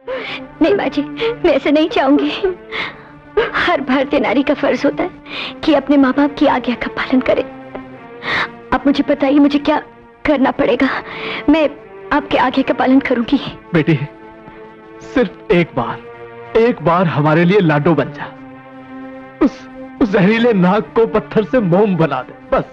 नहीं माँ जी, मैं ऐसे नहीं चाहूंगी। हर भारतीय नारी का फर्ज होता है कि अपने माँ बाप की आज्ञा का पालन करे। आप मुझे बताइए, मुझे क्या करना पड़ेगा? मैं आपके आज्ञा का पालन करूंगी। बेटी, सिर्फ एक बार हमारे लिए लाडो बन जा। उस जहरीले नाग को पत्थर से मोम बना दे, बस।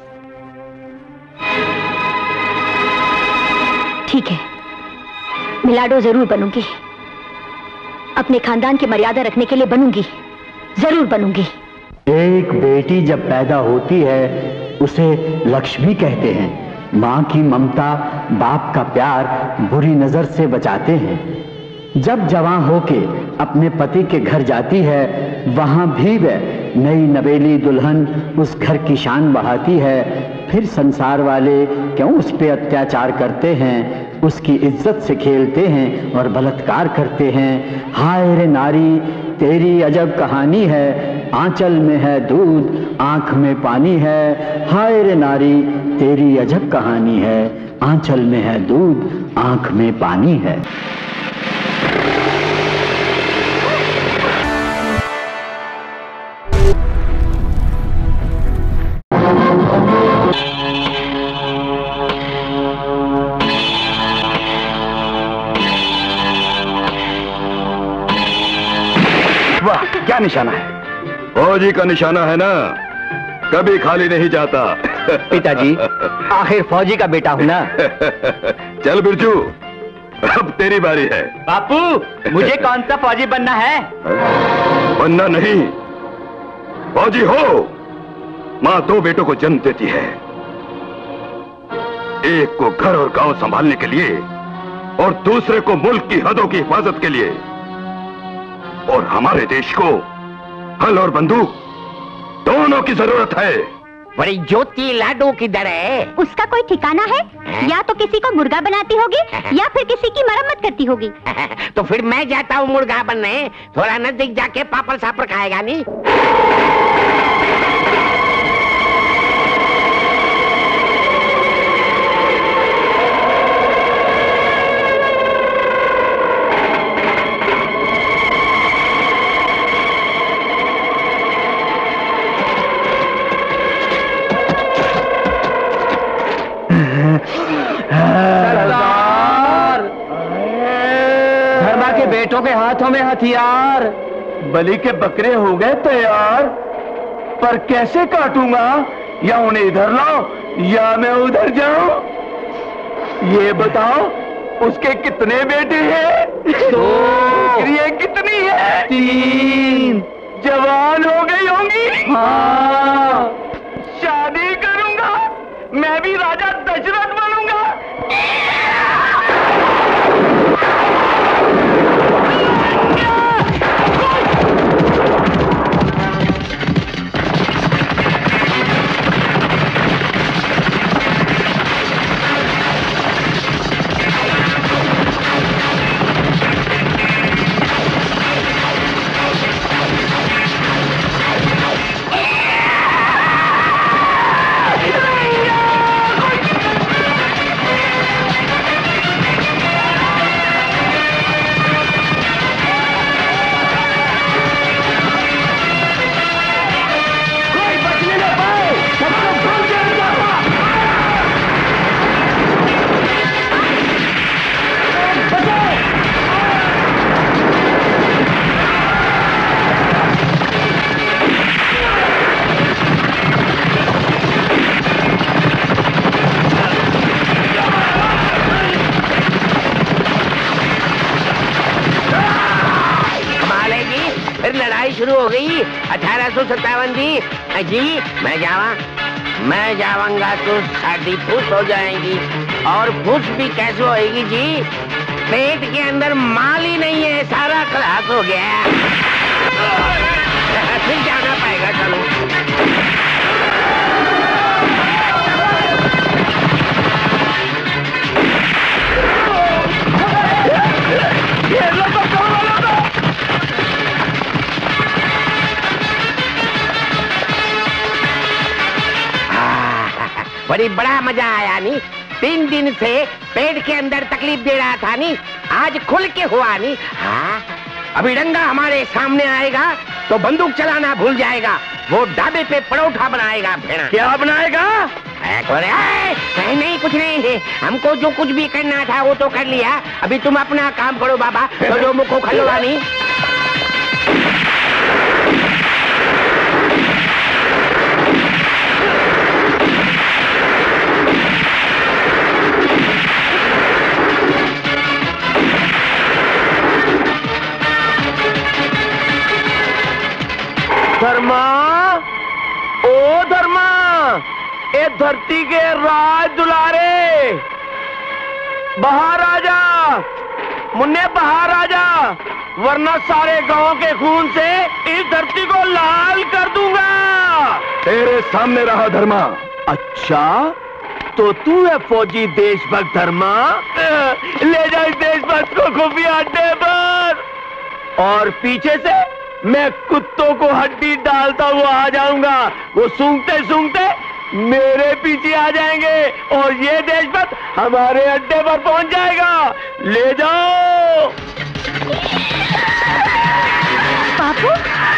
ठीक है, मैं लाडो जरूर बनूंगी। अपने खानदान की मर्यादा रखने के लिए बनूंगी, जरूर बनूंगी। एक बेटी जब पैदा होती है उसे लक्ष्मी कहते हैं। माँ की ममता, बाप का प्यार बुरी नजर से बचाते हैं। जब जवान होके अपने पति के घर जाती है, वहां भी वह नई नवेली दुल्हन उस घर की शान बढ़ाती है। फिर संसार वाले क्यों उस पे अत्याचार करते हैं, उसकी इज्जत से खेलते हैं और बलात्कार करते हैं। हाय रे नारी, तेरी अजब कहानी है। आंचल में है दूध, आंख में पानी है। हाय रे नारी, तेरी अजब कहानी है। आंचल में है दूध, आंख में पानी है। क्या निशाना है? फौजी का निशाना है ना, कभी खाली नहीं जाता। पिताजी, आखिर फौजी का बेटा हूं ना। चल बिरजू, अब तेरी बारी है। बापू, मुझे कौन सा फौजी बनना है? बनना नहीं, फौजी हो। माँ दो बेटों को जन्म देती है, एक को घर और गांव संभालने के लिए और दूसरे को मुल्क की हदों की हिफाजत के लिए। और हमारे देश को हल और बंदूक दोनों की जरूरत है। बड़ी ज्योति लाडो किधर है? उसका कोई ठिकाना है? या तो किसी को मुर्गा बनाती होगी या फिर किसी की मरम्मत करती होगी। तो फिर मैं जाता हूँ मुर्गा बनने, थोड़ा नजदीक जाके पापड़ सापड़ खाएगा नहीं। बेटों के हाथों में हथियार, बलि के बकरे हो गए तैयार। पर कैसे काटूंगा? या उन्हें इधर लाओ या मैं उधर जाऊं? ये बताओ, उसके कितने बेटे हैं? 2। ये कितनी है? 3। जवान हो गई होंगी? हाँ। शादी करूंगा, मैं भी राजा दशरथ बनूंगा। शुरू हो गई 1857 जी। मैं जाऊंगा तो शादी फुस हो जाएगी। और फुस भी कैसे होएगी जी? पेट के अंदर माल ही नहीं है, सारा खलास हो गया। फिर जाना पाएगा। चलो बड़ी बड़ा मजा आया नी। 3 दिन से पेट के अंदर तकलीफ दे रहा था नी, आज खुल के हुआ नहीं। हाँ, अभी रंगा हमारे सामने आएगा तो बंदूक चलाना भूल जाएगा। वो ढाबे पे परोठा बनाएगा। फिर क्या बनाएगा? नहीं, कुछ नहीं। हमको जो कुछ भी करना था वो तो कर लिया। अभी तुम अपना काम करो बाबा। तो जो मुखो खलवानी। धर्मा, ओ धर्मा, ए धरती के राज दुलारे, बाहर आ जा मुन्ने, बाहर आ जा, वरना सारे गांव के खून से इस धरती को लाल कर दूंगा। तेरे सामने रहा धर्मा। अच्छा, तो तू है फौजी देशभक्त धर्मा? ले जा इस देशभक्त को खुफिया अड्डे पर, और पीछे से मैं कुत्तों को हड्डी डालता हुआ आ जाऊंगा। वो सूंघते सूंघते मेरे पीछे आ जाएंगे और ये देशभक्त हमारे अड्डे पर पहुंच जाएगा। ले जाओ। बापू,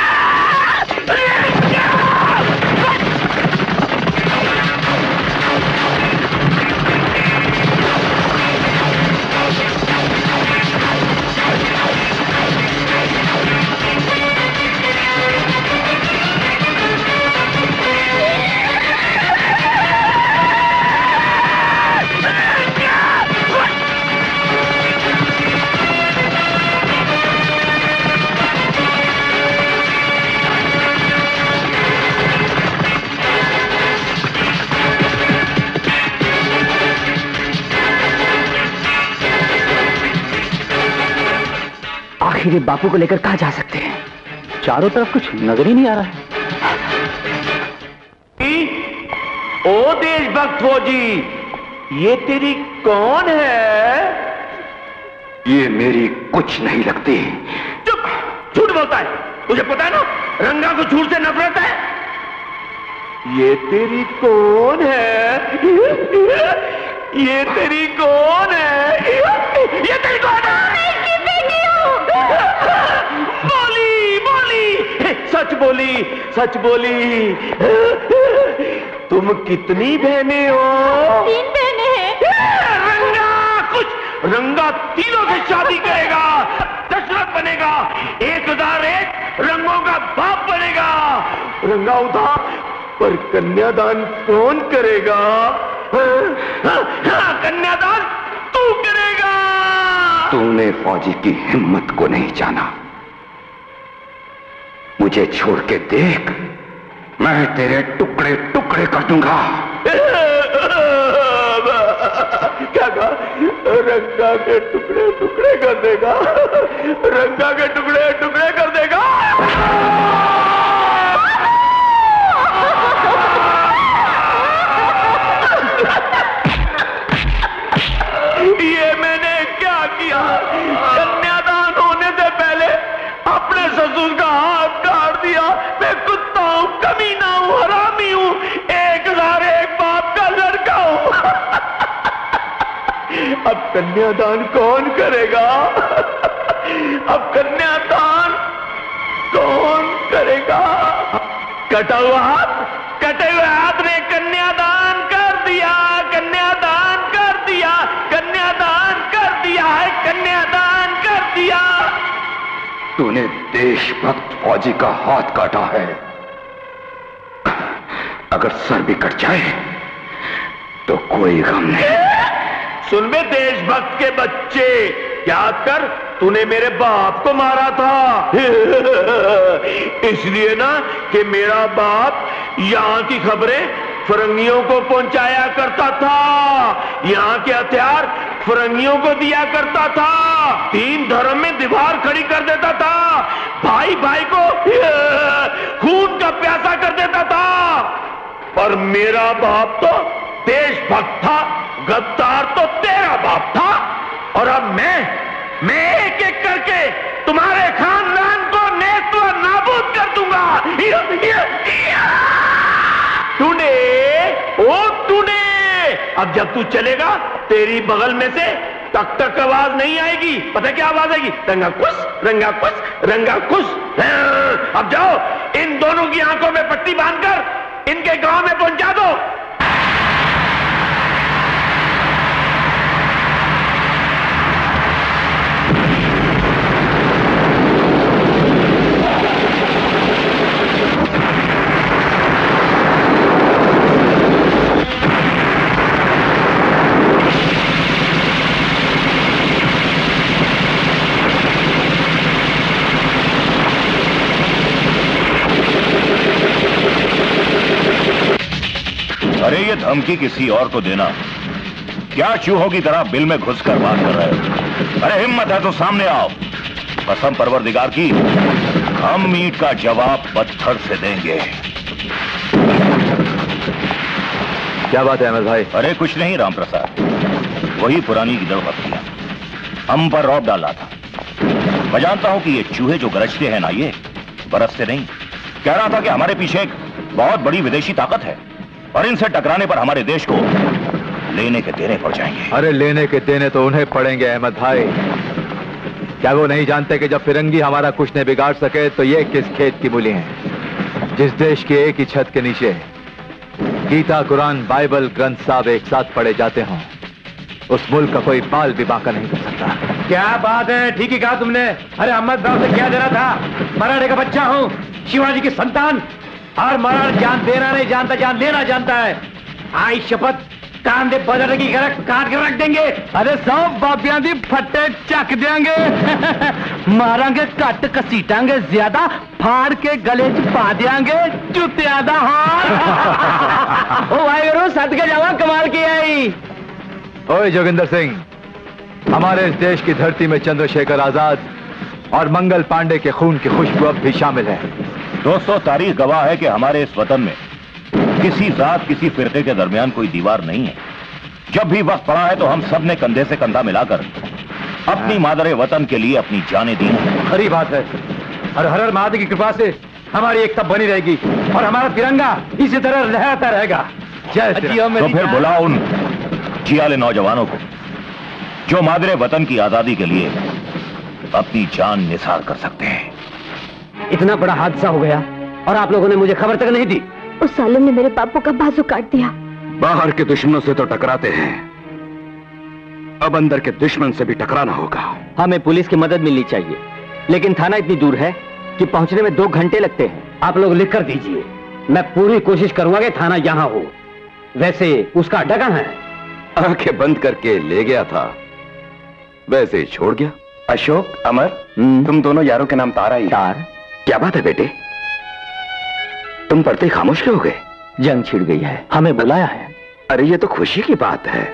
आखिर बापू को लेकर कहां जा सकते हैं? चारों तरफ कुछ नजर ही नहीं आ रहा है। ओ देशभक्त फौजी, ये तेरी कौन है? ये मेरी कुछ नहीं लगती। चुप, झूठ बोलता है। तुझे पता है ना, रंगा को झूठ से नफरत है। ये तेरी कौन है? ये तेरी कौन है? ये तेरी कौन है? बोली बोली, सच बोली, सच बोली। तुम कितनी बहनें हो? 3 बहनें हैं। रंगा कुछ, रंगा तीनों से शादी करेगा, दशरथ बनेगा, 1001 रंगों का बाप बनेगा। रंगा उठा, पर कन्यादान कौन करेगा? कन्यादान तू करेगा। तूने फौजी की हिम्मत को नहीं जाना। मुझे छोड़ के देख, मैं तेरे टुकड़े टुकड़े कर दूंगा। क्या कहा? रंगा के टुकड़े टुकड़े कर देगा? रंगा के टुकड़े टुकड़े कर देगा? ये मैंने क्या किया? कन्यादान होने से पहले अपने ससुर का हाथ काट दिया। मैं कुत्ता हूं, कमीना हूं, हरामी हूं, 1001 बाप का लड़का हूं। अब कन्यादान कौन करेगा? अब कन्यादान कौन करेगा? कटा हुआ हाथ, कटे हुए हाथ ने कन्यादान कर दिया, कन्यादान कर दिया, कन्यादान कर दिया है, कन्यादान कर दिया। तूने देशभक्त फौजी का हाथ काटा है। अगर सर भी कट जाए तो कोई गम नहीं। सुन बे देशभक्त के बच्चे, याद कर, तूने मेरे बाप को मारा था। इसलिए ना कि मेरा बाप यहाँ की खबरें फरंगियों को पहुंचाया करता था, यहाँ के हथियार फरंगियों को दिया करता था, 3 धर्म में दीवार खड़ी कर देता था, भाई भाई को खून का प्यासा कर देता था। पर मेरा बाप तो देशभक्त था, गद्दार तो तेरा बाप था। और अब मैं एक एक करके तुम्हारे खानदान को नेस्त व नाबूद कर दूंगा। तूने, अब जब तू चलेगा तेरी बगल में से टक टक आवाज नहीं आएगी, पता क्या आवाज आएगी? रंगा कुछ रंगा कुछ रंगा कुछ। अब जाओ, इन दोनों की आंखों में पट्टी बांधकर इनके गांव में पहुंचा दो। अरे ये धमकी किसी और को देना, क्या चूहों की तरह बिल में घुसकर बात कर रहे हो? अरे हिम्मत है तो सामने आओ। कसम परवरदिगार की, हम ईंट का जवाब पत्थर से देंगे। क्या बात है अहमद भाई? अरे कुछ नहीं राम प्रसाद, वही पुरानी गिदड़ बकरियां हम पर रौब डाला था। मैं जानता हूं कि ये चूहे जो गरजते हैं ना, ये बरसते नहीं। कह रहा था कि हमारे पीछे एक बहुत बड़ी विदेशी ताकत है और इनसे टकराने पर हमारे देश को लेने के देने पड़ जाएंगे। अरे लेने के देने तो उन्हें पड़ेंगे अहमद भाई। क्या वो नहीं जानते कि जब फिरंगी हमारा कुछ नहीं बिगाड़ सके तो ये किस खेत की मूली हैं? जिस देश के एक ही छत के नीचे गीता, कुरान, बाइबल ग्रंथ साहब एक साथ पढ़े जाते हों, उस मुल्क का कोई बाल भी बांका नहीं कर सकता। क्या बात है, ठीक ही कहा तुमने। अरे अहमद भाव से क्या देना था? मराठे का बच्चा हूं, शिवाजी की संतान, और मराठ जान देना नहीं जानता, जान लेना जानता है। आई शपथ, कान दे बदल की काट के रख देंगे। अरे सब बाबियां दी फट्टे चक देंगे। मारांगे कट कसीटांगे ज्यादा, फाड़ के गले च पा देंगे जुत्तियां दा हार। ओ भाई गुरु सद के जावा, कमाल की आई। ओए जोगिंदर सिंह, हमारे इस देश की धरती में चंद्रशेखर आजाद और मंगल पांडे के खून की खुशबू अब भी शामिल है। दोस्तों, तारीख गवाह है कि हमारे इस वतन में किसी जात, किसी फिरके के दरमियान कोई दीवार नहीं है। जब भी वक्त पड़ा है तो हम सब ने कंधे से कंधा मिलाकर अपनी मादरे वतन के लिए अपनी जानें दी हैं। खरी बात है, और हर हर महादेव की कृपा से हमारी एकता बनी रहेगी और हमारा तिरंगा इसी तरह लहराता रहेगा। जय श्री राम। तो फिर बुलाओ उन जियाले नौजवानों को जो मादरे वतन की आजादी के लिए अपनी जान निसार कर सकते हैं। इतना बड़ा हादसा हो गया और आप लोगों ने मुझे खबर तक नहीं दी। उस सालिम ने मेरे बापू का बाजू काट दिया। बाहर के दुश्मनों से तो टकराते हैं, अब अंदर के दुश्मन से भी टकराना होगा। हमें पुलिस की मदद मिलनी चाहिए, लेकिन थाना इतनी दूर है कि पहुंचने में 2 घंटे लगते हैं। आप लोग लिख कर दीजिए, मैं पूरी कोशिश करूंगा कि थाना यहां हो। वैसे उसका अड्डा कहां है? आंखें बंद करके ले गया था, वैसे ही छोड़ गया। अशोक, अमर, तुम दोनों यारों के नाम तारा ही। तार? क्या बात है बेटे, तुम पढ़ते ही खामोश क्यों हो गए? जंग छिड़ गई है, हमें बुलाया है। अरे ये तो खुशी की बात है,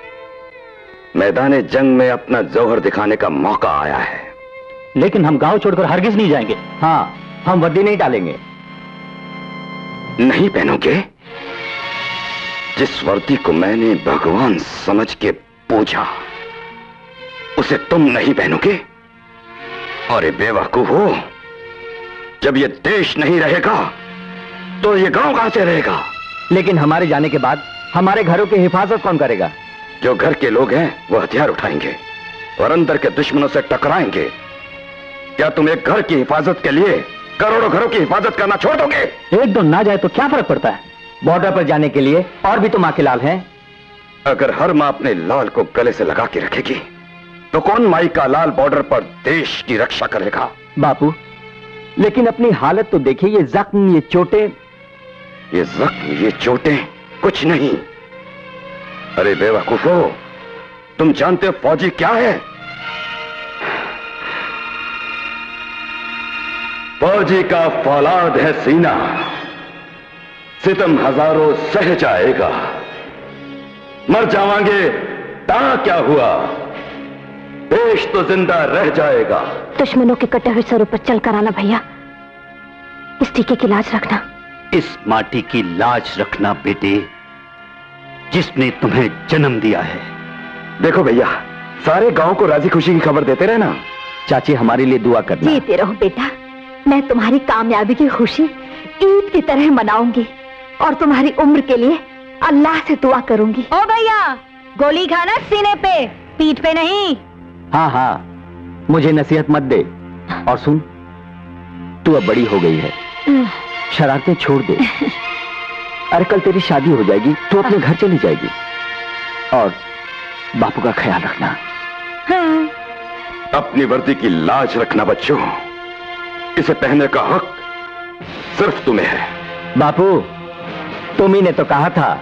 मैदान जंग में अपना जौहर दिखाने का मौका आया है। लेकिन हम गांव छोड़कर हरगिज नहीं जाएंगे। हाँ, हम वर्दी नहीं डालेंगे। नहीं पहनोगे? जिस वर्दी को मैंने भगवान समझ के पूजा, उसे तुम नहीं पहनोगे? अरे बेवकूफ हो, जब ये देश नहीं रहेगा तो ये गांव कहां से रहेगा? लेकिन हमारे जाने के बाद हमारे घरों की हिफाजत कौन करेगा? जो घर के लोग हैं वो हथियार उठाएंगे और अंदर के दुश्मनों से टकराएंगे। क्या तुम एक घर की हिफाजत के लिए करोड़ों घरों की हिफाजत करना छोड़ दोगे? एक दो ना जाए तो क्या फर्क पड़ता है? बॉर्डर पर जाने के लिए और भी तो माँ के लाल हैं। अगर हर माँ अपने लाल को गले से लगा के रखेगी तो कौन माई का लाल बॉर्डर पर देश की रक्षा करेगा? बापू, लेकिन अपनी हालत तो देखिए, ये जख्म, ये चोटें। ये जख्म, ये चोटें कुछ नहीं। अरे बेवकूफो, तुम जानते हो फौजी क्या है? फौजी का फौलाद है सीना, सितम हजारों सह जाएगा, मर जावांगे ता क्या हुआ, देश तो जिंदा रह जाएगा। दुश्मनों के कटे हुए सरों पर चल कर आना भैया, इस टीके की लाज रखना। इस माटी की लाज रखना बेटे, जिसने तुम्हें जन्म दिया है। देखो भैया, सारे गांव को राजी खुशी की खबर देते रहना। चाची, हमारे लिए दुआ करना। जीते रहो बेटा, मैं तुम्हारी कामयाबी की खुशी ईद की तरह मनाऊंगी और तुम्हारी उम्र के लिए अल्लाह से दुआ करूंगी। ओ भैया, गोली खाना सीने पे, पीठ पे नहीं। हाँ हाँ, मुझे नसीहत मत दे। और सुन, तू अब बड़ी हो गई है, शरारतें छोड़ दे। अरे कल तेरी शादी हो जाएगी, तू अपने घर चली जाएगी। और बापू का ख्याल रखना। अपनी वर्दी की लाज रखना बच्चों, इसे पहनने का हक सिर्फ तुम्हें है। बापू, तुम ही ने तो कहा था।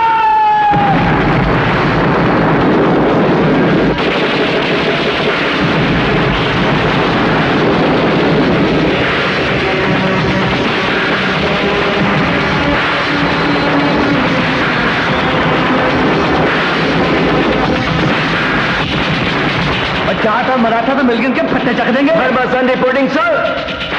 चाहता मराठा तो मिलकर के फट्टे चक देंगे। Reporting sir.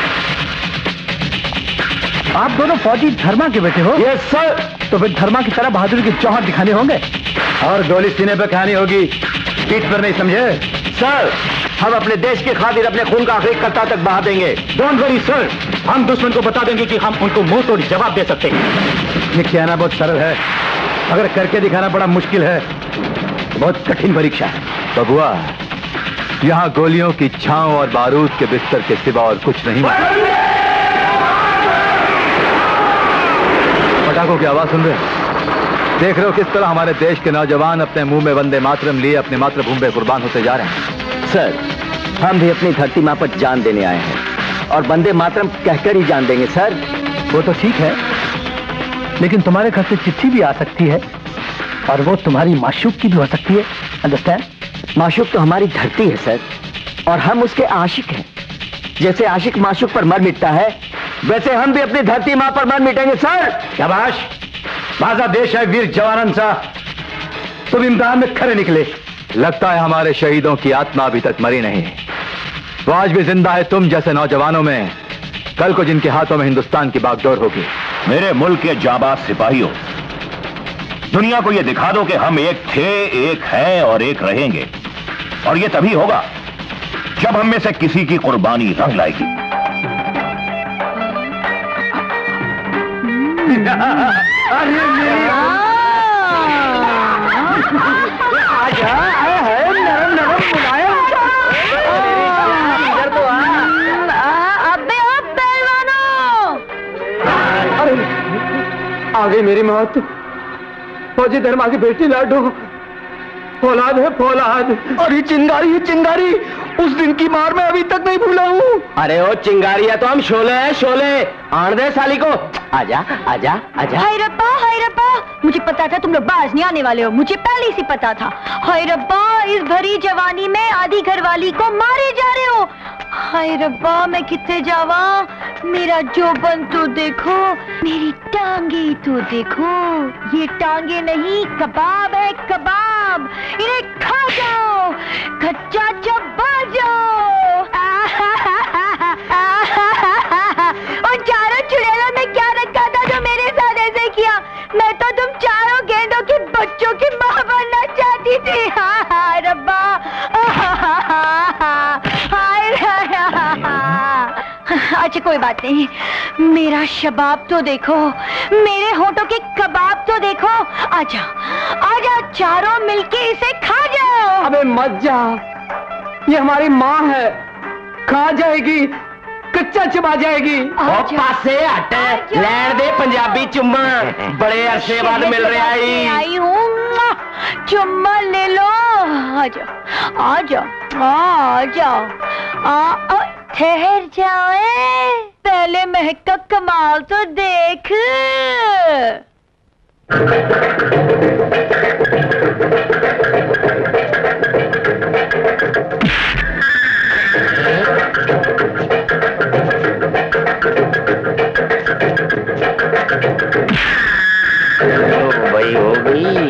आप दोनों फौजी धर्मा के बेटे हो? Yes sir. तो फिर धर्मा की तरह बहादुरी के जौहर दिखाने होंगे और गोली सीने पे खानी होगी, पीठ पर नहीं, समझे? सर, हम अपने देश की खातिर अपने खून का आखिरी कतरा तक बहा देंगे। डोंट वरी सर, हम दुश्मन को बता देंगे कि हम उनको मुंह तोड़ जवाब दे सकते हैं। ये कहना बहुत सरल है, अगर करके दिखाना बड़ा मुश्किल है। बहुत कठिन परीक्षा है। बबुआ, यहाँ गोलियों की छांव और बारूद के बिस्तर के सिवा और कुछ नहीं। पटाखों की आवाज सुन रहे हैं? देख रहे हो किस तरह हमारे देश के नौजवान अपने मुंह में वंदे मातरम लिए अपनी मातृभूमि पे कुर्बान होते जा रहे हैं। सर, हम भी अपनी धरती मां पर जान देने आए हैं और वंदे मातरम कहकर ही जान देंगे। सर, वो तो ठीक है, लेकिन तुम्हारे घर से चिट्ठी भी आ सकती है और वो तुम्हारी माशूक की भी हो सकती है। अंडरस्टैंड? माशूक तो हमारी धरती है सर, और हम उसके आशिक हैं। जैसे आशिक माशूक पर मर मिटता है, वैसे हम भी अपनी धरती मां पर मर मिटेंगे। सर, शाबाश, बाजा देश है वीर जवानन सा, तुम इम्तिहान में खरे निकले। लगता है हमारे शहीदों की आत्मा अभी तक मरी नहीं, वो आज भी जिंदा है तुम जैसे नौजवानों में, कल को जिनके हाथों में हिंदुस्तान की बागडोर होगी। मेरे मुल्क के जाबाज सिपाहियों, दुनिया को यह दिखा दो कि हम एक थे, एक हैं और एक रहेंगे। और यह तभी होगा जब हम में से किसी की कुर्बानी रंग लाएगी। आ गई मेरी मौत। फौजी धर्मा की बेटी लाडो, फौलाद है फौलाद। और ये चिंगारी उस दिन की मार मैं अभी तक नहीं भूला हूँ। अरे ओ चिंगारी है तो हम शोले हैं, शोले। आण दे साली को। आजा आजा आजा। हाय रब्बा, हाय रब्बा, मुझे पता था तुम लोग बाज नहीं आने वाले हो, मुझे पहले से पता था। हाय रब्बा, इस भरी जवानी में आधी घरवाली को मारे जा रहे हो। हाय रब्बा, मैं कितने जावा, मेरा जोबन तो देखो, मेरी टांगे तो देखो। ये टांगे नहीं, कबाब है कबाब, इन्हें खा जाओ, कच्चा चबा जाओ। और चारों चुड़ैलों में क्या रखा था जो मेरे साथ ऐसे किया? मैं तो तुम चारों गेंदों के बच्चों की मां बनना चाहती थी। हाय रब्बा, अच्छा कोई बात नहीं, मेरा शबाब तो देखो, मेरे होठों के कबाब तो देखो। आजा आजा, चारों मिलके इसे खा जाओ। अबे मत जा, ये हमारी माँ है, खा जाएगी, कच्चा चबा जाएगी। पासे हट, लैन दे पंजाबी चुम्मा, बड़े अरसे बाद मिल रहा है। आई हूँ, चुम्मा ले लो। आजा आजा आजा, ठहर जाए, पहले महक का कमाल तो देख। भाई हो गई।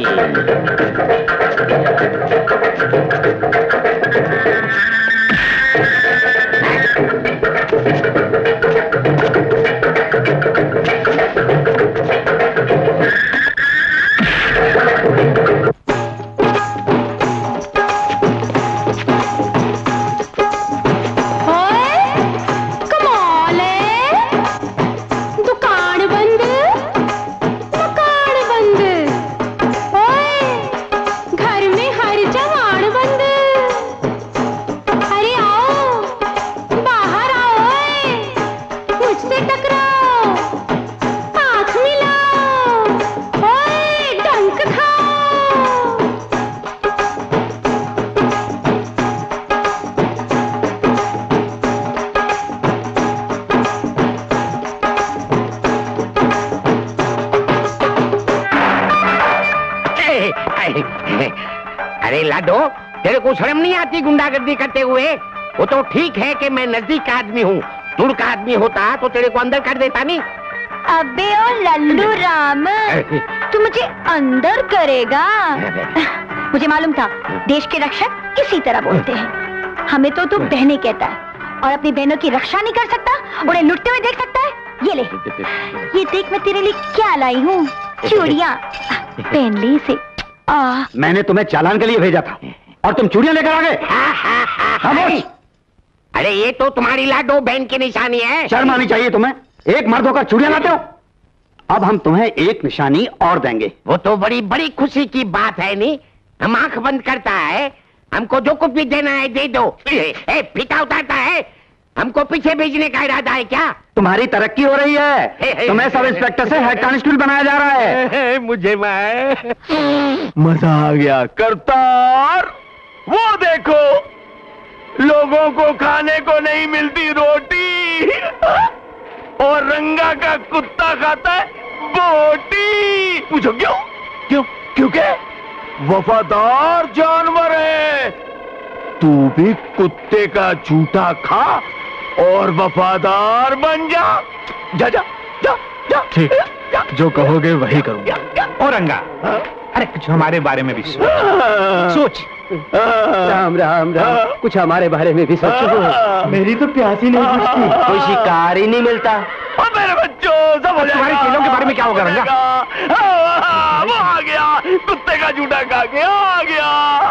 लाडो, तेरे को शर्म नहीं आती गुंडागर्दी करते हुए? वो तो ठीक है कि मैं नजदीक का आदमी हूँ, दूर का आदमी होता तो तेरे को अंदर कर देता नहीं। अबे ओ लल्लू राम, तू मुझे अंदर करेगा? मुझे मालूम था देश के रक्षक इसी तरह बोलते हैं। हमें तो तू बहनें कहता है और अपनी बहनों की रक्षा नहीं कर सकता, उन्हें लुटते हुए देख सकता है। ये ले, ये देख मैं तेरे लिए क्या लाई हूँ, चूड़ियाँ पहन ली इसे। मैंने तुम्हें चालान के लिए भेजा था और तुम चूड़ियाँ लेकर आ गए। अरे ये तो तुम्हारी लाडो बहन की निशानी है। शर्म आनी चाहिए तुम्हें, एक मर्द होकर चूड़ियाँ लाते हो। अब हम तुम्हें एक निशानी और देंगे। वो तो बड़ी बड़ी खुशी की बात है नहीं, हम आंख बंद करता है, हमको जो कुछ भी देना है दे दो। फीता उतारता है, हमको पीछे भेजने का इरादा है क्या? तुम्हारी तरक्की हो रही है, तुम्हें सब इंस्पेक्टर से हेड कांस्टेबल बनाया जा रहा है। मुझे मजा आ गया। करतार, वो देखो, लोगों को खाने को नहीं मिलती रोटी और रंगा का कुत्ता खाता है बोटी। पूछो क्यों? क्यों? क्योंकि वफादार जानवर है। तू भी कुत्ते का झूठा खा और वफादार बन जा। जा जा जा जा। ठीक, जो कहोगे वही करूंगा। और रंगा, अरे कुछ हमारे बारे में भी सोच। राम राम राम, कुछ हमारे बारे में भी सोचो। मेरी तो प्यास ही नहीं बुझती, कोई शिकार ही नहीं मिलता। मेरे बच्चों, सब हो तुम्हारी चीलों के बारे में क्या होगा रंगा? वो आ गया, कुत्ते का झूठा खा के आ गया।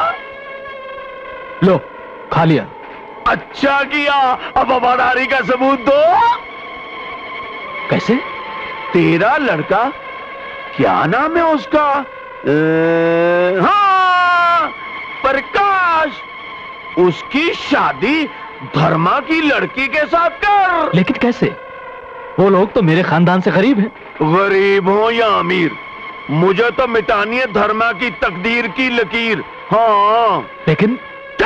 लो, खा लिया। अच्छा किया, अब वफादारी का सबूत दो। कैसे? तेरा लड़का, क्या नाम है उसका? हाँ, प्रकाश। उसकी शादी धर्मा की लड़की के साथ कर। लेकिन कैसे? वो लोग तो मेरे खानदान से गरीब हैं। गरीब हो या अमीर, मुझे तो मिटानी है धर्मा की तकदीर की लकीर। हाँ, लेकिन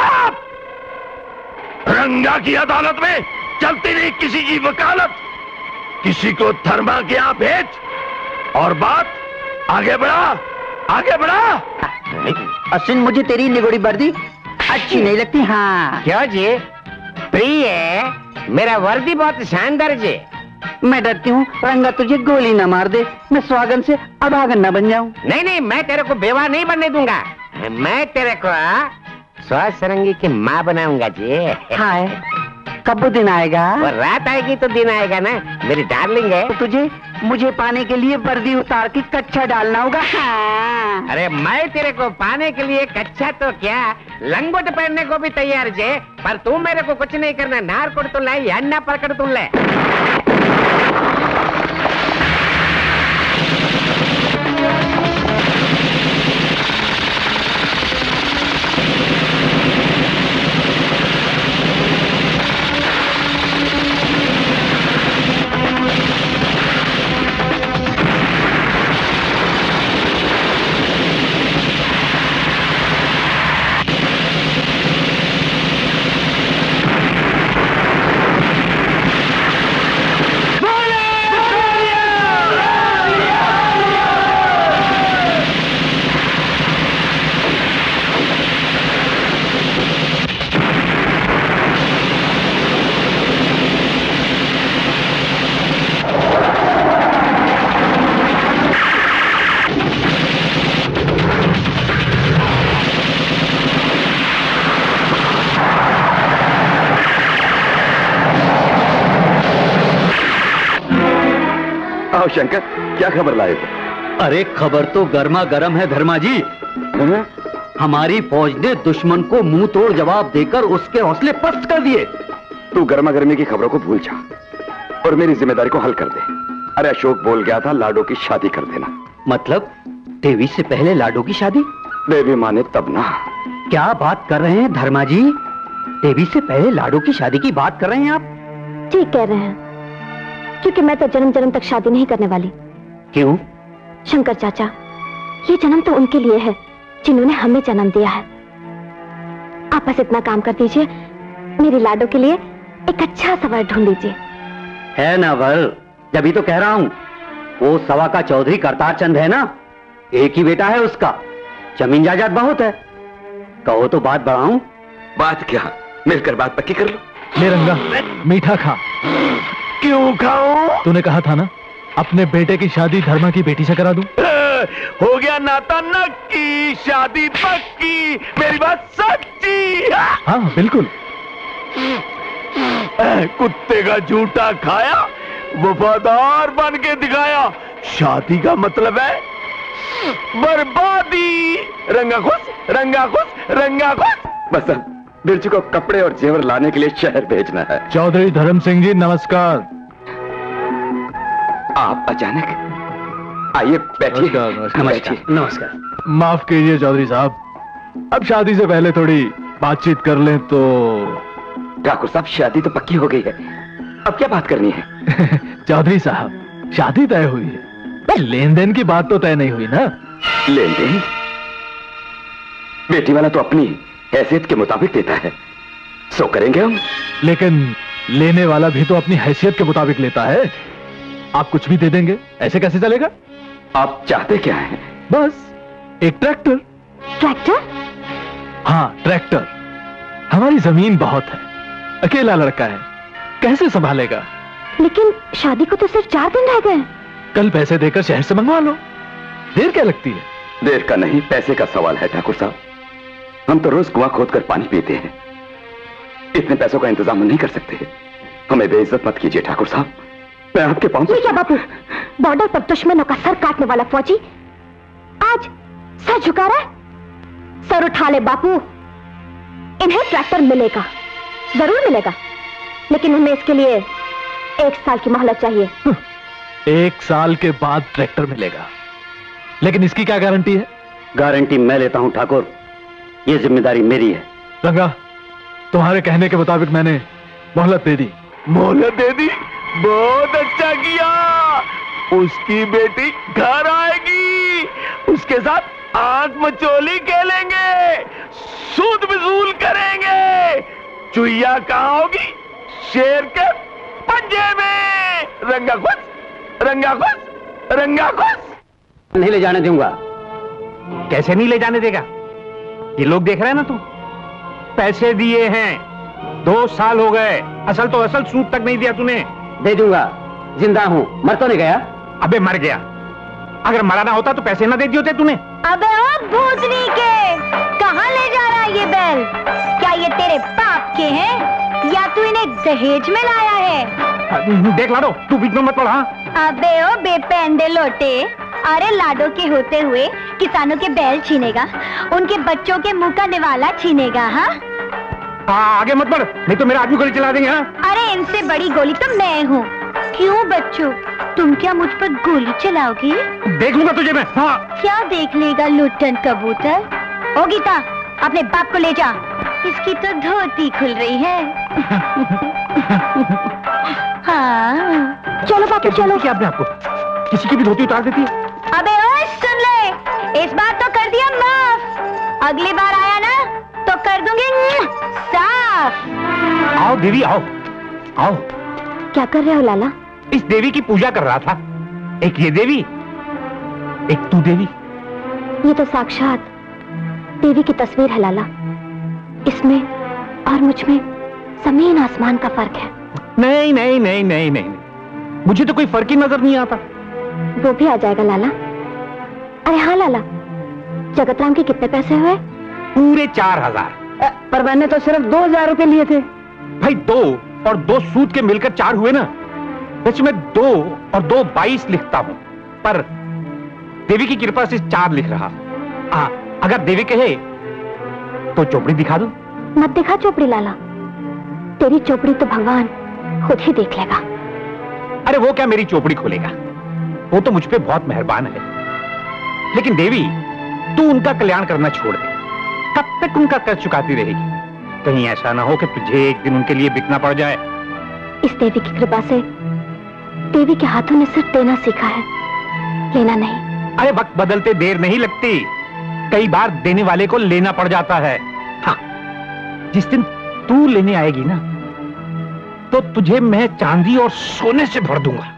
रंगा की अदालत में चलती नहीं किसी की वकालत। किसी को धर्मा के यहाँ भेज और बात आगे बढ़ा, आगे बढ़ा। अश्विन, मुझे तेरी निगोड़ी वर्दी अच्छी नहीं लगती। हाँ क्यों जी? प्रिय, मेरा वर्दी बहुत शानदार जी। मैं डरती हूँ रंगा तुझे गोली न मार दे, मैं स्वागन से अभागन न बन जाऊँ। नहीं नहीं, मैं तेरे को बेवा नहीं बनने दूंगा। मैं तेरे को सरंगी की माँ बनाऊंगा जी। हाय, कब वो दिन आएगा? वो रात आएगी तो दिन आएगा ना, मेरी डार्लिंग है। तो तुझे मुझे पाने के लिए वर्दी उतार के कच्चा डालना होगा। हाँ। अरे मैं तेरे को पाने के लिए कच्चा तो क्या, लंगोट पहनने को भी तैयार जे, पर तू मेरे को कुछ नहीं करना। नार कोड तुम ले, अन्ना पकड़ तुम ले। शंकर, क्या खबर लाए थे? अरे खबर तो गर्मा गर्म है धर्मा जी। हमारी फौज ने दुश्मन को मुंह तोड़ जवाब देकर उसके हौसले पस्त कर दिए। तू गर्मा गर्मी की खबरों को भूल जा और मेरी जिम्मेदारी को हल कर दे। अरे अशोक बोल गया था लाडो की शादी कर देना। मतलब देवी से पहले लाडो की शादी? देवी माने तब ना। क्या बात कर रहे हैं धर्मा जी? देवी से पहले लाडो की शादी की बात कर रहे हैं आप? ठीक कह रहे हैं, क्योंकि मैं तो जन्म जन्म तक शादी नहीं करने वाली। क्यों? शंकर चाचा, ये जन्म तो उनके लिए है जिन्होंने हमें जन्म दिया है। आप बस इतना काम कर दीजिए, मेरी लाडो के लिए एक अच्छा सा वर ढूंढ लीजिए। है ना वर, जब तो कह रहा हूं। वो सवा का चौधरी करतार चंद है ना, एक ही बेटा है उसका, जमीन जायदाद बहुत है। कहो तो बात बढ़ाऊं। बात क्या, मिलकर बात पक्की कर लो। ले रंगा, मीठा खा। क्यों खाऊं? तूने कहा था ना अपने बेटे की शादी धर्मा की बेटी से करा दूं। हो गया नाता नक्की, शादी पक्की, मेरी बात सच्ची। हाँ बिल्कुल। कुत्ते का झूठा खाया, वफादार बन के दिखाया। शादी का मतलब है बर्बादी। रंगा खुश, रंगा खुश, रंगा खुश। बस अब बिरजू को कपड़े और जेवर लाने के लिए शहर भेजना है। चौधरी धर्म सिंह जी नमस्कार। आप अचानक आइए, बैठिए। नमस्कार। नमस्कार। माफ कीजिए चौधरी साहब, अब शादी से पहले थोड़ी बातचीत कर लें तो। ठाकुर साहब, शादी तो पक्की हो गई है, अब क्या बात करनी है? चौधरी साहब, शादी तय हुई है, लेन देन की बात तो तय नहीं हुई ना। लेन देन? बेटी वाला तो अपनी हैसियत के मुताबिक देता है, सो करेंगे हम। लेकिन लेने वाला भी तो अपनी हैसियत के मुताबिक लेता है। आप कुछ भी दे देंगे, ऐसे कैसे चलेगा? आप चाहते क्या हैं? बस एक ट्रैक्टर। ट्रैक्टर? हाँ ट्रैक्टर। हमारी जमीन बहुत है, अकेला लड़का है, कैसे संभालेगा? लेकिन शादी को तो सिर्फ 4 दिन रह गए। कल पैसे देकर शहर से मंगवा लो, देर क्या लगती है? देर का नहीं, पैसे का सवाल है ठाकुर साहब। हम तो रोज कुआं खोदकर पानी पीते हैं, इतने पैसों का इंतजाम नहीं कर सकते। हमें बेइज्जत मत कीजिए ठाकुर साहब, मैं आपके पाँव। ये क्या बापू, बॉर्डर पर दुश्मनों का सर काटने वाला फौजी आज सर झुका रहा है? सर उठा ले बापू, इन्हें ट्रैक्टर मिलेगा, जरूर मिलेगा, लेकिन हमें इसके लिए 1 साल की मोहलत चाहिए। 1 साल के बाद ट्रैक्टर मिलेगा, लेकिन इसकी क्या गारंटी है? गारंटी मैं लेता हूं ठाकुर, ये जिम्मेदारी मेरी है। रंगा, तुम्हारे कहने के मुताबिक मैंने मोहलत दे दी। मोहलत दे दी? बहुत अच्छा किया। उसकी बेटी घर आएगी, उसके साथ आंख मचोली खेलेंगे, सूद वसूल करेंगे। चुईया कहाँ होगी? शेर के पंजे में। रंगा खुश, रंगा खुश, रंगा खुश। नहीं ले जाने दूंगा। कैसे नहीं ले जाने देगा? ये लोग देख रहे हैं ना, तू पैसे दिए हैं, 2 साल हो गए, असल तो असल, सूद तक नहीं दिया तूने। दे दूंगा, जिंदा हूं, मर तो नहीं गया। अबे मर गया, अगर मरा ना होता तो पैसे ना दे दिए होते तूने। अबे ओ भूतनी के, कहाँ ले जा रहा है ये बैल? क्या ये तेरे बाप के हैं या तू इन्हें दहेज में लाया है? देख लाडो, तू बीच में मत पड़ा। अबे ओ बेपेंदे लोटे, अरे लाडो के होते हुए किसानों के बैल छीनेगा, उनके बच्चों के मुंह का निवाला छीनेगा। हाँ आगे मत बढ़, नहीं तो मेरा आदमी गोली चला देंगे। हाँ? अरे इनसे बड़ी गोली तो मैं हूँ। क्यों बच्चों, तुम क्या मुझ पर गोली चलाओगे? देख लूंगा तुझे मैं। हाँ। क्या देख लेगा लुट्टन कबूतर? ओ गीता, अपने बाप को ले जा, इसकी तो धोती खुल रही है। हाँ चलो बापू चलो। क्या अपने आपको किसी की भी धोती उतार देती है? अबे ओए सुन ले, इस बार तो कर दिया माफ, अगली बार आया ना तो कर दूंगी साफ। आओ देवी आओ, आओ। क्या कर रहे हो लाला? इस देवी की पूजा कर रहा था। एक ये देवी, एक तू देवी। ये तो साक्षात देवी की तस्वीर है लाला, इसमें और मुझ में जमीन आसमान का फर्क है। नहीं नहीं नहीं नहीं नहीं, मुझे तो कोई फर्क ही नजर नहीं आता। वो भी आ जाएगा लाला। अरे हाँ लाला, जगतराम के कितने पैसे हुए? पूरे 4000। पर मैंने तो सिर्फ 2000 रुपए लिए थे। भाई 2 और 2 सूद के मिलकर 4 हुए ना, वैसे मैं 2 और 2 22 लिखता हूं, पर देवी की कृपा से 4 लिख रहा। अगर देवी कहे तो चोपड़ी दिखा दूं? मत दिखा चोपड़ी लाला, तेरी चोपड़ी तो भगवान खुद ही देख लेगा। अरे वो क्या मेरी चोपड़ी खोलेगा, वो तो मुझ पे बहुत मेहरबान है। लेकिन देवी, तू उनका कल्याण करना छोड़ दे, कब तक उनका कर्ज चुकाती रहेगी? कहीं ऐसा ना हो कि तुझे एक दिन उनके लिए बिकना पड़ जाए। इस देवी की कृपा से देवी के हाथों ने सिर्फ देना सीखा है, लेना नहीं। अरे वक्त बदलते देर नहीं लगती, कई बार देने वाले को लेना पड़ जाता है। हाँ, जिस दिन तू लेने आएगी ना, तो तुझे मैं चांदी और सोने से भर दूंगा।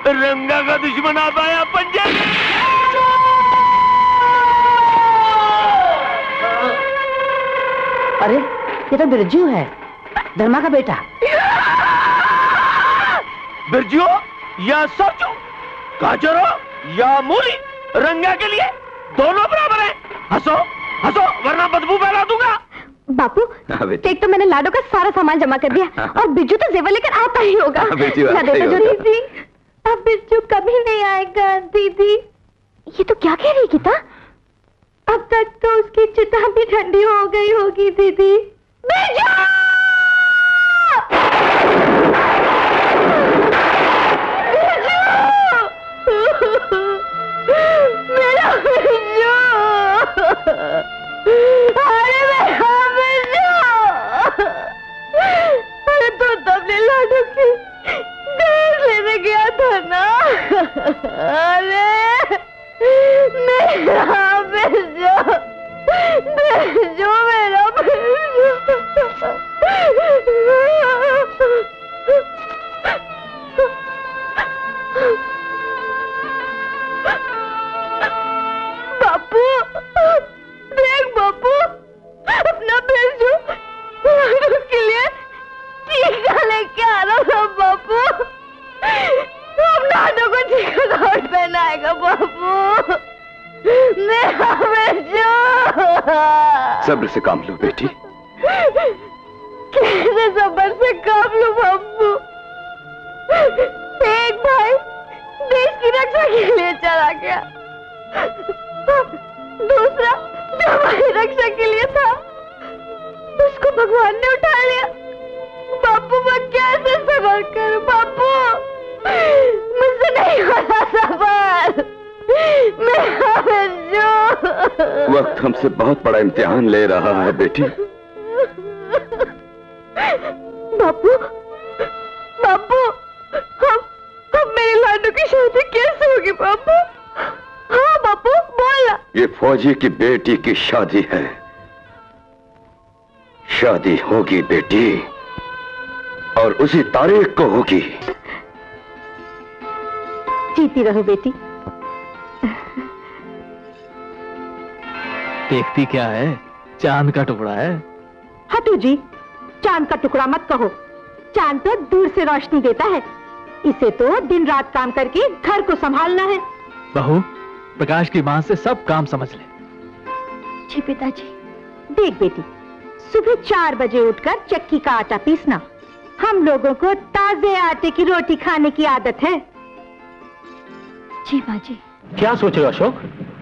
रंगा का दुश्मन आ पाया पंजे। अरे ये तो बिरजू है, धर्मा का बेटा। बिरजू या सरजू, गाजरो या मूली, रंगा के लिए दोनों बराबर हैं। हंसो हंसो वरना बदबू फैला दूंगा। बापू, एक तो मैंने लाडो का सारा सामान जमा कर दिया और बिरजू तो जेवर लेकर आता ही होगा। दीदी, अब बिरजू कभी नहीं आएगा। दीदी, ये तो क्या कह रही गीता? अब तक तो उसकी चिता भी ठंडी हो गई होगी। दीदी, बिरजू! मेरा बिरजू! अरे मेरा बिरजू! अरे तू तो अपने लाडू की दहेज लेने गया था ना? अरे मेरा बिरजू! बिरजू, मेरा बिरजू! बापू, देख बापू, अपना बिरजू लाडू के लिए टीका लेके आ रहा था। बापू, अब लाडू को टीका कौन पहनाएगा? बापू, मेरा बिरजू! सब्र से काम लो बेटी। कैसे सब्र से काम लो बापू? एक भाई देश की रक्षा के लिए चला गया, दूसरा जो हमारी रक्षा के लिए था उसको भगवान ने उठा लिया। बापू, मैं कैसे सब्र करूं? बापू, मुझसे नहीं होता सब्र। मेरा बिरजू! वक्त हमसे बहुत बड़ा इम्तिहान ले रहा है बेटी। बापू, बापू, हम मेरे लाडू की शादी कैसे होगी? बापू, हाँ बापू, बोला। ये फौजी की बेटी की शादी है। शादी होगी बेटी, और उसी तारीख को होगी। जीती रहो बेटी। देखती क्या है? चांद का टुकड़ा है। हटू जी, चांद का टुकड़ा मत कहो। चांद तो दूर से रोशनी देता है, इसे तो दिन रात काम करके घर को संभालना है। बहू, प्रकाश की मां से सब काम समझ ले। जी पिताजी। देख बेटी, सुबह 4 बजे उठकर चक्की का आटा पीसना। हम लोगों को ताजे आटे की रोटी खाने की आदत है। जी माँ जी। क्या सोच रहे हो अशोक?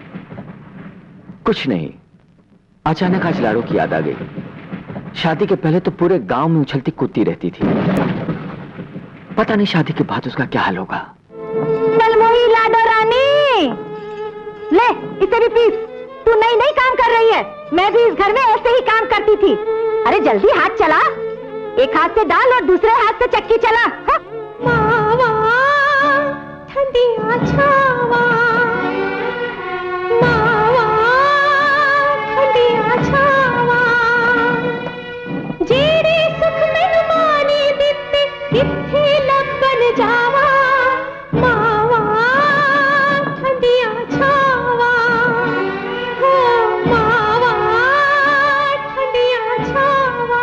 कुछ नहीं, अचानक आज लाडो की याद आ गई। शादी के पहले तो पूरे गांव में उछलती कूदती रहती थी, पता नहीं शादी के बाद उसका क्या हाल होगा। नलमोही लाडो रानी, ले इसे भी पीस। तू नई नई काम कर रही है, मैं भी इस घर में ऐसे ही काम करती थी। अरे जल्दी हाथ चला, एक हाथ से डाल और दूसरे हाथ से चक्की चला। मावा ठंडी छावा, मावा ठंडी छावा, जेड़े सुख मैनू मानी दिते किथे लभन जावा। मावा ठंडी छावा, हो मावा ठंडी छावा।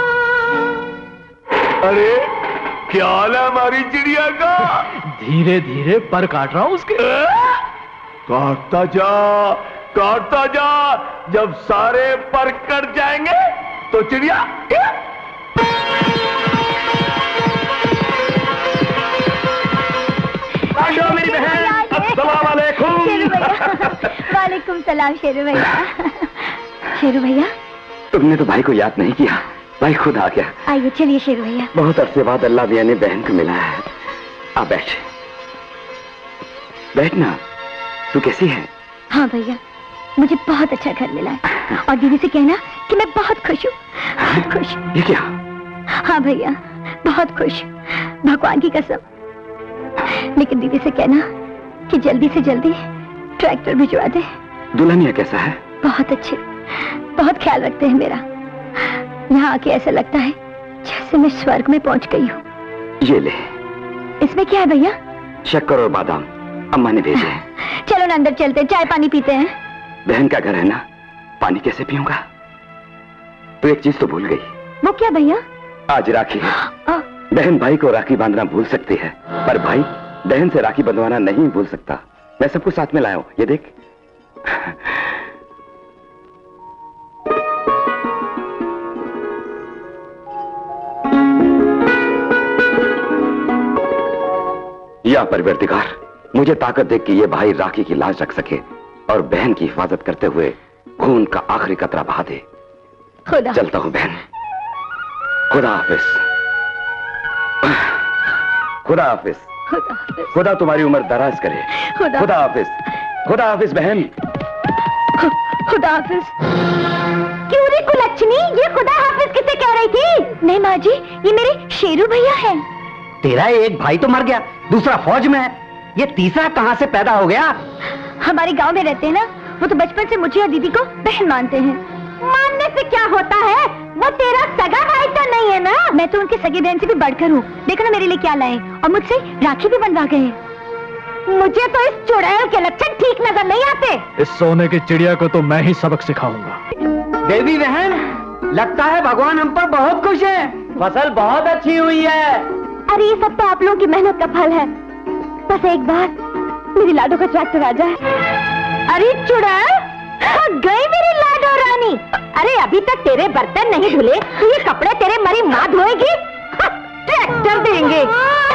अरे क्या हाल है हमारी चिड़िया का? धीरे धीरे पर काट रहा हूं उसके। काटता जा, जब सारे पर कट जाएंगे तो चिड़िया मेरी बहन, अस्सलाम वालेकुम। वालेकुम सलाम शेरू भैया। शेरू भैया, तुमने तो भाई को याद नहीं किया, भाई खुद आ गया। आइए चलिए शेरू भैया। बहुत अरसे बाद अल्लाह मियां ने बहन को मिला है। आ बैठना। तू कैसी है? हाँ भैया, मुझे बहुत अच्छा घर मिला है और दीदी से कहना कि मैं बहुत खुश हूँ, बहुत खुश। ये क्या? हाँ भैया, बहुत खुश, भगवान की कसम। लेकिन दीदी से कहना कि जल्दी से जल्दी ट्रैक्टर भिजवा दे। दुल्हनिया कैसा है? बहुत अच्छे, बहुत ख्याल रखते हैं मेरा। यहाँ आके ऐसा लगता है जैसे मैं स्वर्ग में पहुंच गई हूँ। ये ले। इसमें क्या है भैया? शक्कर और बादाम अम्मा ने भेजे हैं। चलो ना अंदर चलते, चाय पानी पीते हैं। बहन का घर है ना, पानी कैसे पीऊंगा? तो एक चीज तो भूल गई। वो क्या भैया? आज राखी है। बहन भाई को राखी बांधना भूल सकती है, पर भाई बहन से राखी बंधवाना नहीं भूल सकता। मैं सबको साथ में लाया हूं, ये देख। या परवरदिगार, मुझे ताकत दे कि ये भाई राखी की लाज रख सके और बहन की हिफाजत करते हुए खून का आखिरी कतरा बहा दे। खुदा। चलता हूं बहन, खुदा हाफिज। खुदा हाफिज। खुदा तुम्हारी उम्र दराज करे। खुदा हाफिज। खुदा हाफिज बहन। खुदा हाफिज। क्यों रे कुलच्छनी, ये खुदा हाफिज किसे कह रही थी? नहीं माँ जी, ये मेरे शेरू भैया हैं। तेरा एक भाई तो मर गया, दूसरा फौज में है, ये तीसरा कहाँ से पैदा हो गया? हमारे गांव में रहते हैं ना, वो तो बचपन से मुझे और दीदी को बहन मानते हैं। मानने से क्या होता है, वो तेरा सगा भाई तो नहीं है ना? मैं तो उनके सगे बहन से भी बढ़कर हूँ। देखो ना मेरे लिए क्या लाए, और मुझसे राखी भी बनवा गए हैं। मुझे तो इस चुड़ैल के लक्षण ठीक नजर नहीं आते। इस सोने की चिड़िया को तो मैं ही सबक सिखाऊंगा। देवी बहन, लगता है भगवान हम पर बहुत खुश है, फसल बहुत अच्छी हुई है। अरे ये सब तो आप लोगों की मेहनत का फल है। बस एक बार मेरी लाडो का ट्रैक्टर आ जाए। अरे चुड़ैल, गई मेरी लाडो रानी। अरे अभी तक तेरे बर्तन नहीं धुले, तो ये कपड़े तेरे मरी माँ धोएगी। ट्रैक्टर देंगे।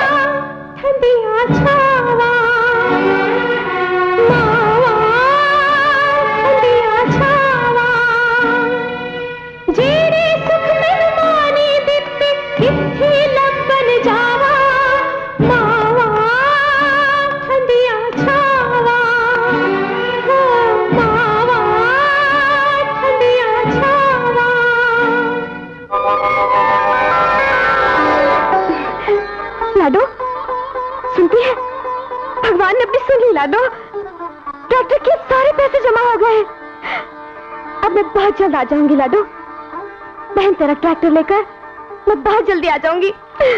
लाडो, सुनती है? भगवान ने अपनी सुन ली लाडो। ट्रैक्टर के सारे पैसे जमा हो गए। अब मैं बहुत जल्द आ जाऊंगी लाडो। बहन तेरा ट्रैक्टर लेकर मैं बहुत जल्दी आ जाऊंगी।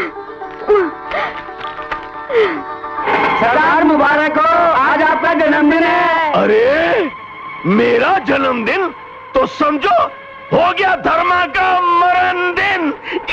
सरदार मुबारक हो, आज आपका जन्मदिन है। अरे मेरा जन्मदिन तो समझो हो गया धर्मा का मरण दिन।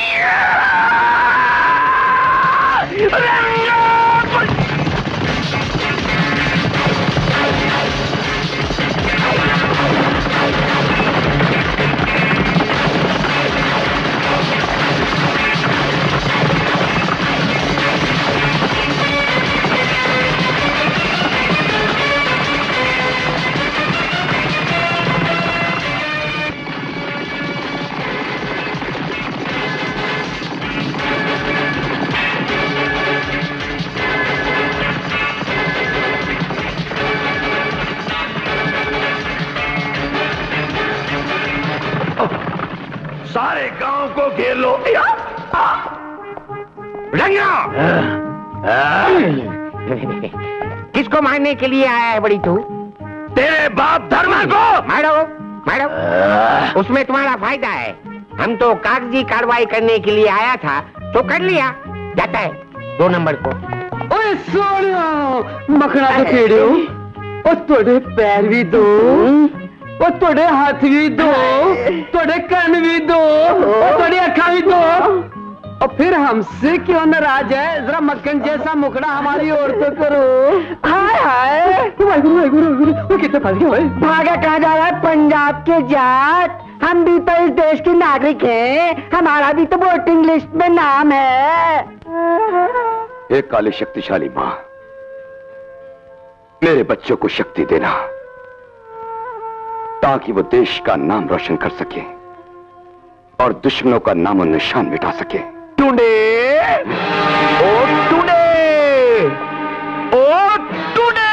सारे गांव को घेर लो। किसको मारने के लिए आया है बड़ी तू? तेरे बाप धर्मा को। मारो मारो, उसमें तुम्हारा फायदा है। हम तो कागजी कार्रवाई करने के लिए आया था, तो कर लिया। जाता है 2 नंबर को। ओए सोनिया, मखना तो खेड़े हो, और थोड़े पैर भी दो, और थोड़े हाथ भी दो, थोड़े कान भी दो, और थोड़ी अखा भी दो। और फिर हमसे क्यों नाराज है? जरा मक्खन जैसा मुखड़ा हमारी ओर तो करो। हाय हाय, वो कितने फंस गए? भागा कहाँ जा रहा है? पंजाब के जाट, हम भी तो इस देश के नागरिक हैं, हमारा भी तो वोटिंग लिस्ट में नाम है। एक काली शक्तिशाली माँ, मेरे बच्चों को शक्ति देना ताकि वो देश का नाम रोशन कर सके और दुश्मनों का नामो निशान मिटा सके। टुडे ओ टुडे ओ टुडे,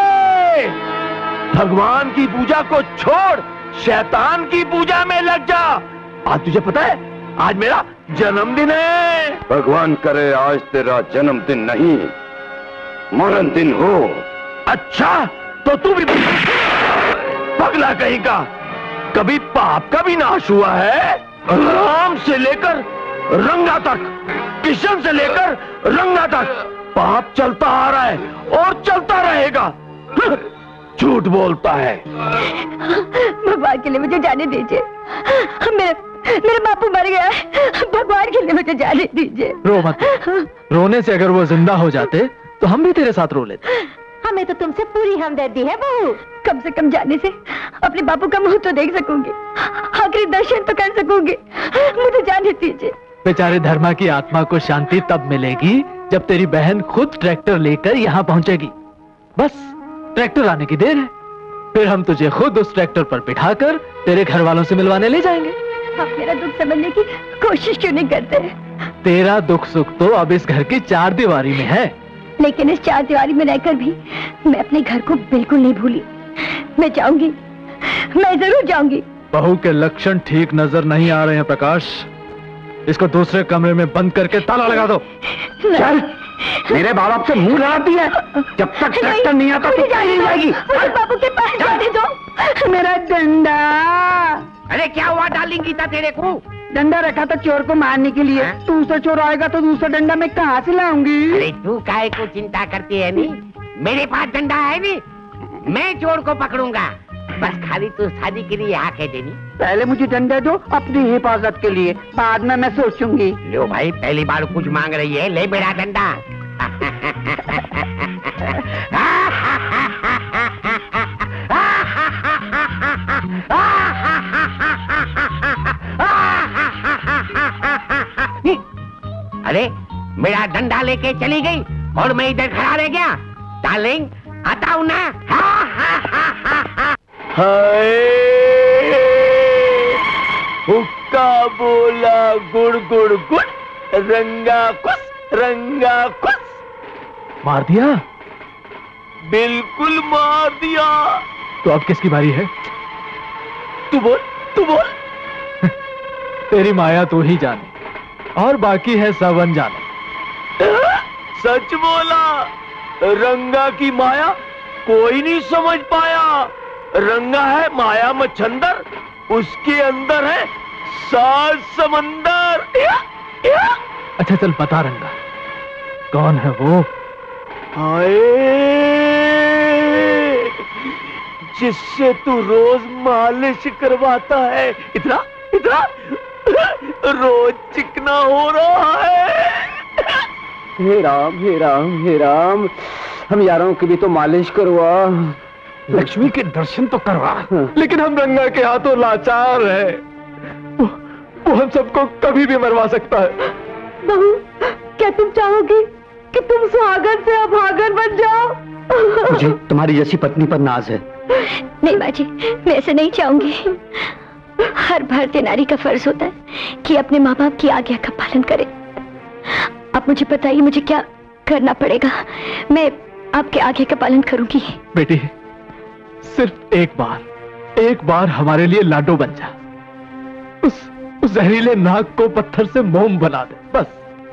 भगवान की पूजा को छोड़ शैतान की पूजा में लग जा। आज तुझे पता है आज मेरा जन्मदिन है। भगवान करे आज तेरा जन्मदिन नहीं मरण दिन हो। अच्छा तो तू भी पगला कहीं का, कभी पाप का भी नाश हुआ है? राम से लेकर रंगा तक, किशन से लेकर रंगा तक, पाप चलता आ रहा है और चलता रहेगा। झूठ बोलता है। भगवान के लिए मुझे जाने दीजिए। मेरे बापू मर गया है, भगवान के लिए मुझे जाने दीजिए। रो मत। रोने से अगर वो जिंदा हो जाते तो हम भी तेरे साथ रो लेते। हमें तो तुमसे पूरी हमदर्दी है बहू। कम से कम जाने से अपने बापू का मुंह तो देख सकूंगी, आखिरी दर्शन तो कर सकूंगी। मुझे जाने दीजिए। बेचारे धर्मा की आत्मा को शांति तब मिलेगी जब तेरी बहन खुद ट्रैक्टर लेकर यहाँ पहुंचेगी। बस ट्रैक्टर आने की देर है, फिर हम तुझे खुद उस ट्रैक्टर पर बिठाकर तेरे घर वालों से मिलवाने ले जाएंगे। आप मेरा दुख समझने की कोशिश क्यों नहीं करते? तेरा दुख सुख तो अब इस घर की चार दीवारी में है। लेकिन इस चार दीवारी में रहकर भी मैं अपने घर को बिल्कुल नहीं भूली। मैं जाऊंगी, मैं जरूर जाऊंगी। बहू के लक्षण ठीक नजर नहीं आ रहे हैं प्रकाश। इसको दूसरे कमरे में बंद करके ताला लगा दो। चल, मेरे बाप से मुंह लड़ाती है। जब तक ट्रैक्टर नहीं आता तो नहीं जाएगी। बाबू के पास जाने दो। मेरा डंडा। अरे क्या हुआ डार्लिंग गीता तेरे को? डंडा रखा था चोर को मारने के लिए। दूसरा चोर आएगा तो दूसरा डंडा मैं कहाँ से लाऊंगी? अरे तू काहे को चिंता करती है नी? मेरे पास डंडा है नी, मैं चोर को पकड़ूंगा। बस खाली तू शादी के लिए हाँ कह देनी। पहले मुझे डंडा दो अपनी हिफाजत के लिए, बाद में मैं सोचूंगी। लो भाई, पहली बार कुछ मांग रही है, ले मेरा डंडा। अरे मेरा डंडा लेके चली गई और मैं इधर खड़ा रह गया। डार्लिंग आता हूं ना। हाय, हुक्का बोला गुड़ गुड़ गुड़, रंगा कुछ। मार दिया? बिल्कुल मार दिया। तो अब किसकी बारी है? तू बोल। तेरी माया तू ही जाने, और बाकी है सब अनजाने। सच बोला। रंगा की माया कोई नहीं समझ पाया। रंगा है माया मच्छंदर, उसके अंदर है सात समंदर। अच्छा चल बता रंगा, कौन है वो? हाय, जिससे तू रोज मालिश करवाता है। इतना रोज चिकना हो रहा है। हे राम, हम यारों की भी तो मालिश करवा। लक्ष्मी के दर्शन तो करवा, लेकिन हम रंगा के हाथों लाचार है। वो हम सबको कभी भी मरवा सकता है। बहू, क्या तुम चाहोगी कि तुम सुहागन से अभागन बन जाओ? मुझे तुम्हारी जैसी पत्नी पर नाज है। नहीं माँ जी, मैं ऐसे नहीं चाहूंगी। हर भारतीय नारी का फर्ज होता है कि अपने माँ बाप की आज्ञा का पालन करे। आप मुझे बताइए, मुझे क्या करना पड़ेगा? मैं आपके आज्ञा का पालन करूंगी। बेटी, सिर्फ एक बार हमारे लिए लाडो बन जा। उस जहरीले नाग को पत्थर से मोम बना दे, बस।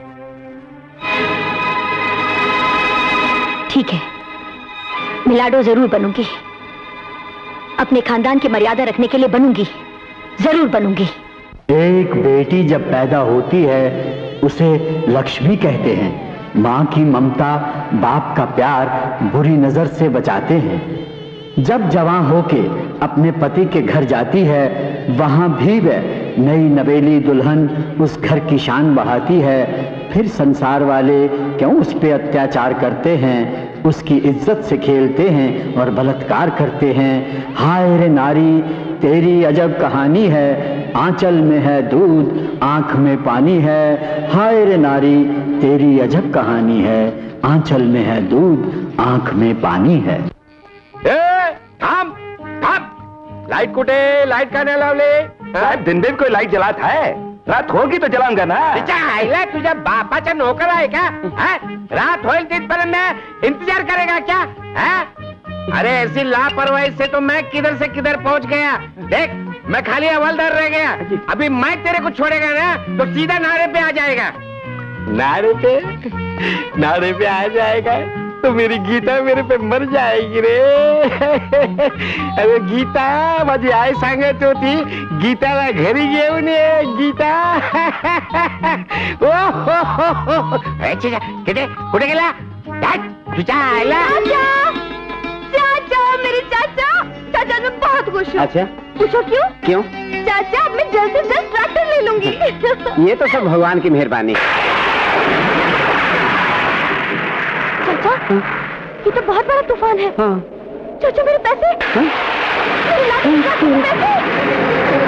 ठीक है, मैं लाडो जरूर बनूंगी। अपने खानदान की मर्यादा रखने के लिए बनूंगी, जरूर बनूंगी। एक बेटी जब पैदा होती है उसे लक्ष्मी कहते हैं। माँ की ममता, बाप का प्यार बुरी नजर से बचाते हैं। जब जवान होके अपने पति के घर जाती है, वहां भी वह नई नवेली दुल्हन उस घर की शान बढ़ाती है। फिर संसार वाले क्यों उस पे अत्याचार करते हैं, उसकी इज्जत से खेलते हैं और बलात्कार करते हैं। हाय रे नारी, तेरी अजब कहानी है। आंचल में है दूध, आंख में पानी है। हाय रे नारी, तेरी अजब कहानी है। आंचल में है दूध, आंख में पानी है। थाम, लाइट कुटे, लाइट का लावले। दिन कोई लाइट जलात है? रात होगी तो जलाऊंगा ना। आईला तुझ्या बापाचा नौकर आहे का? रात होईल तिथपर्यंत इंतजार करेगा क्या? अरे ऐसी लापरवाही से तो मैं किधर से किधर पहुंच गया। देख, मैं खाली हवलदार रह गया। अभी मैं तेरे को छोड़ेगा ना तो सीधा नारे पे आ जाएगा। नारे पे आ जाएगा तो मेरी गीता मेरे पे मर जाएगी रे। अरे गीता, माझी आई सांगत होती, गीताला घरी घेऊन ये। गीता कुठे गेला? चाचा, मेरे चाचा, चाचा मैं बहुत खुश हूँ। अच्छा, पूछो क्यों? क्यों? चाचा अब मैं जल्द से जल्द ट्रैक्टर ले लूंगी। ये तो सब भगवान की मेहरबानी। चाचा, ये तो बहुत बड़ा तूफान है। हाँ। चाचा मेरे पैसे, मेरे लाल ट्रैक्टर के पैसे।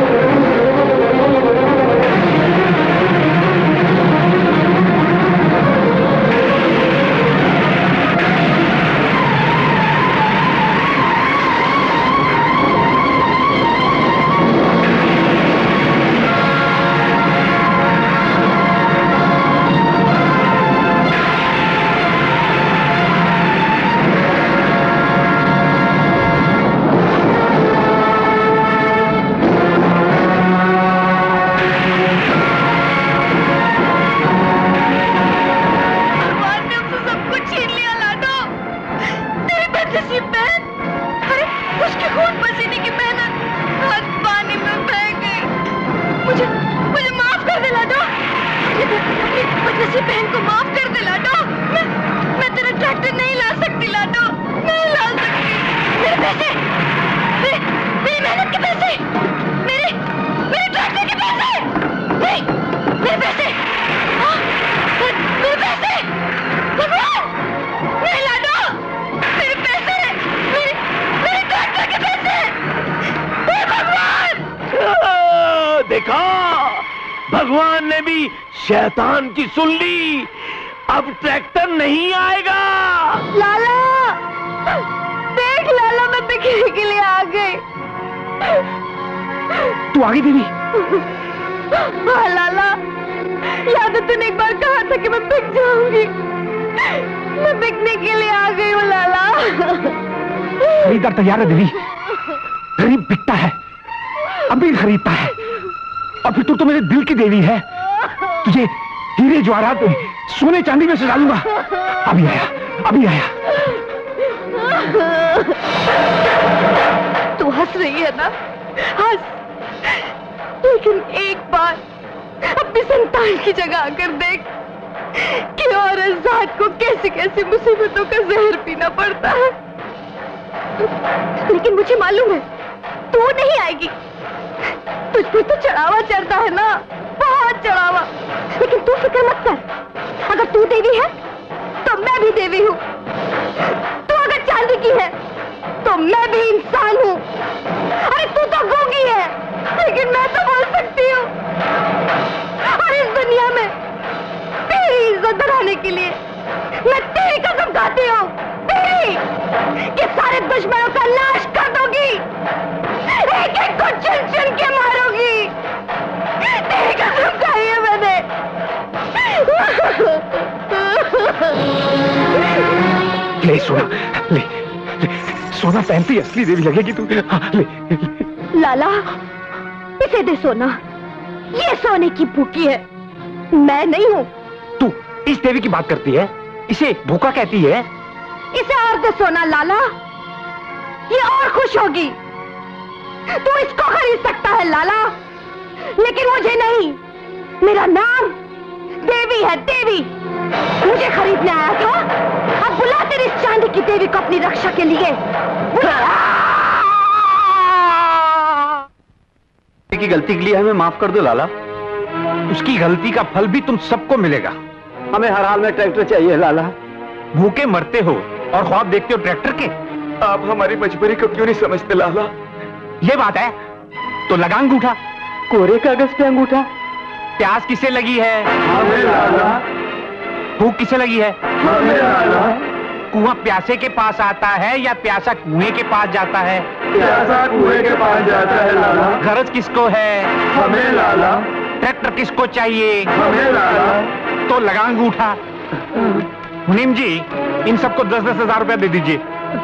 बहन को माफ कर दे लाडो। मैं तेरा ट्रैक्टर नहीं ला सकती लाडो, नहीं ला सकती। मेरे पैसे, मेरी मेहनत के पैसे, मेरे ट्रैक्टर के पैसे, नहीं, मेरे पैसे, मेरे पैसे, भगवान, नहीं लाडो, मेरे पैसे, मेरे ट्रैक्टर के पैसे, भगवान। देखा, भगवान ने भी शैतान की सुन ली। अब ट्रैक्टर नहीं आएगा। लाला, देख लाला, मैं बिकने के लिए आ गई। तू आ गई देवी? हाँ लाला, याद है तूने एक बार कहा था कि मैं बिक जाऊंगी। मैं बिकने के लिए आ गई हूँ लाला। खरीदार तैयार है देवी। गरीब बिकता है, अमीर खरीदता है। और फिर तू तो मेरे दिल की देवी है। तुझे हीरे जवाहरात सोने चांदी में सजा लूंगा। अभी आया, अभी आया। तू हंस रही है ना? हंस, लेकिन एक बार अपनी संतान की जगह आकर देख कि औरत जात को कैसी कैसी मुसीबतों का जहर पीना पड़ता है। लेकिन मुझे मालूम है तू नहीं आएगी। तुझ पर तो चढ़ावा चढ़ता है ना, बहुत चढ़ावा। लेकिन तू फिक्र मत कर, अगर तू देवी है तो मैं भी देवी हूँ। तू अगर चांदी की है तो मैं भी इंसान हूँ। अरे तू तो गूंगी है, लेकिन मैं तो बोल सकती हूँ। और इस दुनिया में तेरी इज्जत बढ़ाने के लिए मैं तेरी कसम खाती हूँ, तेरी, कि सारे दुश्मनों का नाश कर दोगी, एक एक को चुन चुन के मारोगी। तेरी कसम खाई है मैंने। ले सोना, ले सोना पहनती असली देवी लगेगी तू। हाँ, ले। लाला, इसे दे सोना, ये सोने की भूखी है, मैं नहीं हूँ। तू इस देवी की बात करती है, इसे भूखा कहती है? इसे और दे सोना लाला, ये और खुश होगी। तू इसको खरीद सकता है लाला, लेकिन मुझे नहीं। मेरा नाम देवी है, देवी। मुझे खरीदने आया था, अब बुला तेरी चांदी की देवी को अपनी रक्षा के लिए। की गलती के लिए हमें माफ कर दो लाला। उसकी गलती का फल भी तुम सबको मिलेगा। हमें हर हाल में ट्रैक्टर चाहिए लाला। भूखे मरते हो और ख्वाब देखते हो ट्रैक्टर के। आप हमारी मजबूरी को क्यों नहीं समझते लाला? ये बात है तो लगा अंगूठा। कोरे कागज पे अंगूठा। प्यास किसे लगी है? हमें लाला। भूख किसे लगी है? हमें लाला। कुआं प्यासे के पास आता है या प्यासा कुएं के पास जाता है? प्यासा कुएं के पास जाता है लाला। गरज किसको है? हमें लाला। ट्रैक्टर किसको चाहिए? हमें लाला। तो लगा अंगूठा। मुनीम जी, इन सबको 10-10 हजार रुपया दे दीजिए।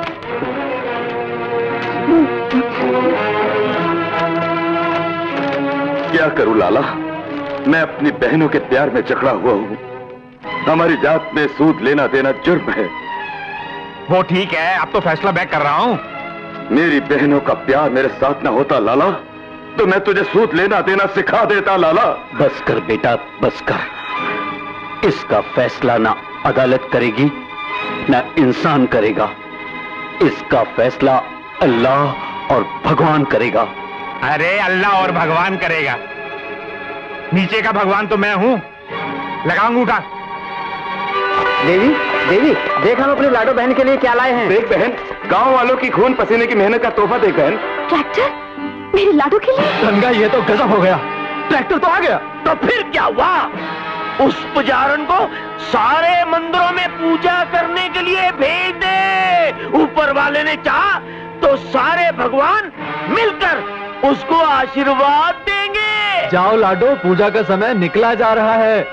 क्या करूं लाला, मैं अपनी बहनों के प्यार में जकड़ा हुआ हूं। हमारी जात में सूद लेना देना जुर्म है। वो ठीक है, अब तो फैसला बैक कर रहा हूं। मेरी बहनों का प्यार मेरे साथ ना होता लाला, तो मैं तुझे सूद लेना देना सिखा देता लाला। बस कर बेटा, बस कर। इसका फैसला ना अदालत करेगी न इंसान करेगा। इसका फैसला अल्लाह और भगवान करेगा। अरे अल्लाह और भगवान करेगा, नीचे का भगवान तो मैं हूं। लगाऊंगा। देवी, देवी, देख हम अपने लाडो बहन के लिए क्या लाए हैं। देख बहन, गांव वालों की खून पसीने की मेहनत का तोहफा देख बहन। ट्रैक्टर मेरे लाडो के लिए? गंगा, ये तो गजब हो गया, ट्रैक्टर तो आ गया। तो फिर क्या हुआ? उस पुजारन को सारे मंदिरों में पूजा करने के लिए भेज दे। ऊपर वाले ने चाहा तो सारे भगवान मिलकर उसको आशीर्वाद देंगे। जाओ लाडो, पूजा का समय निकला जा रहा है।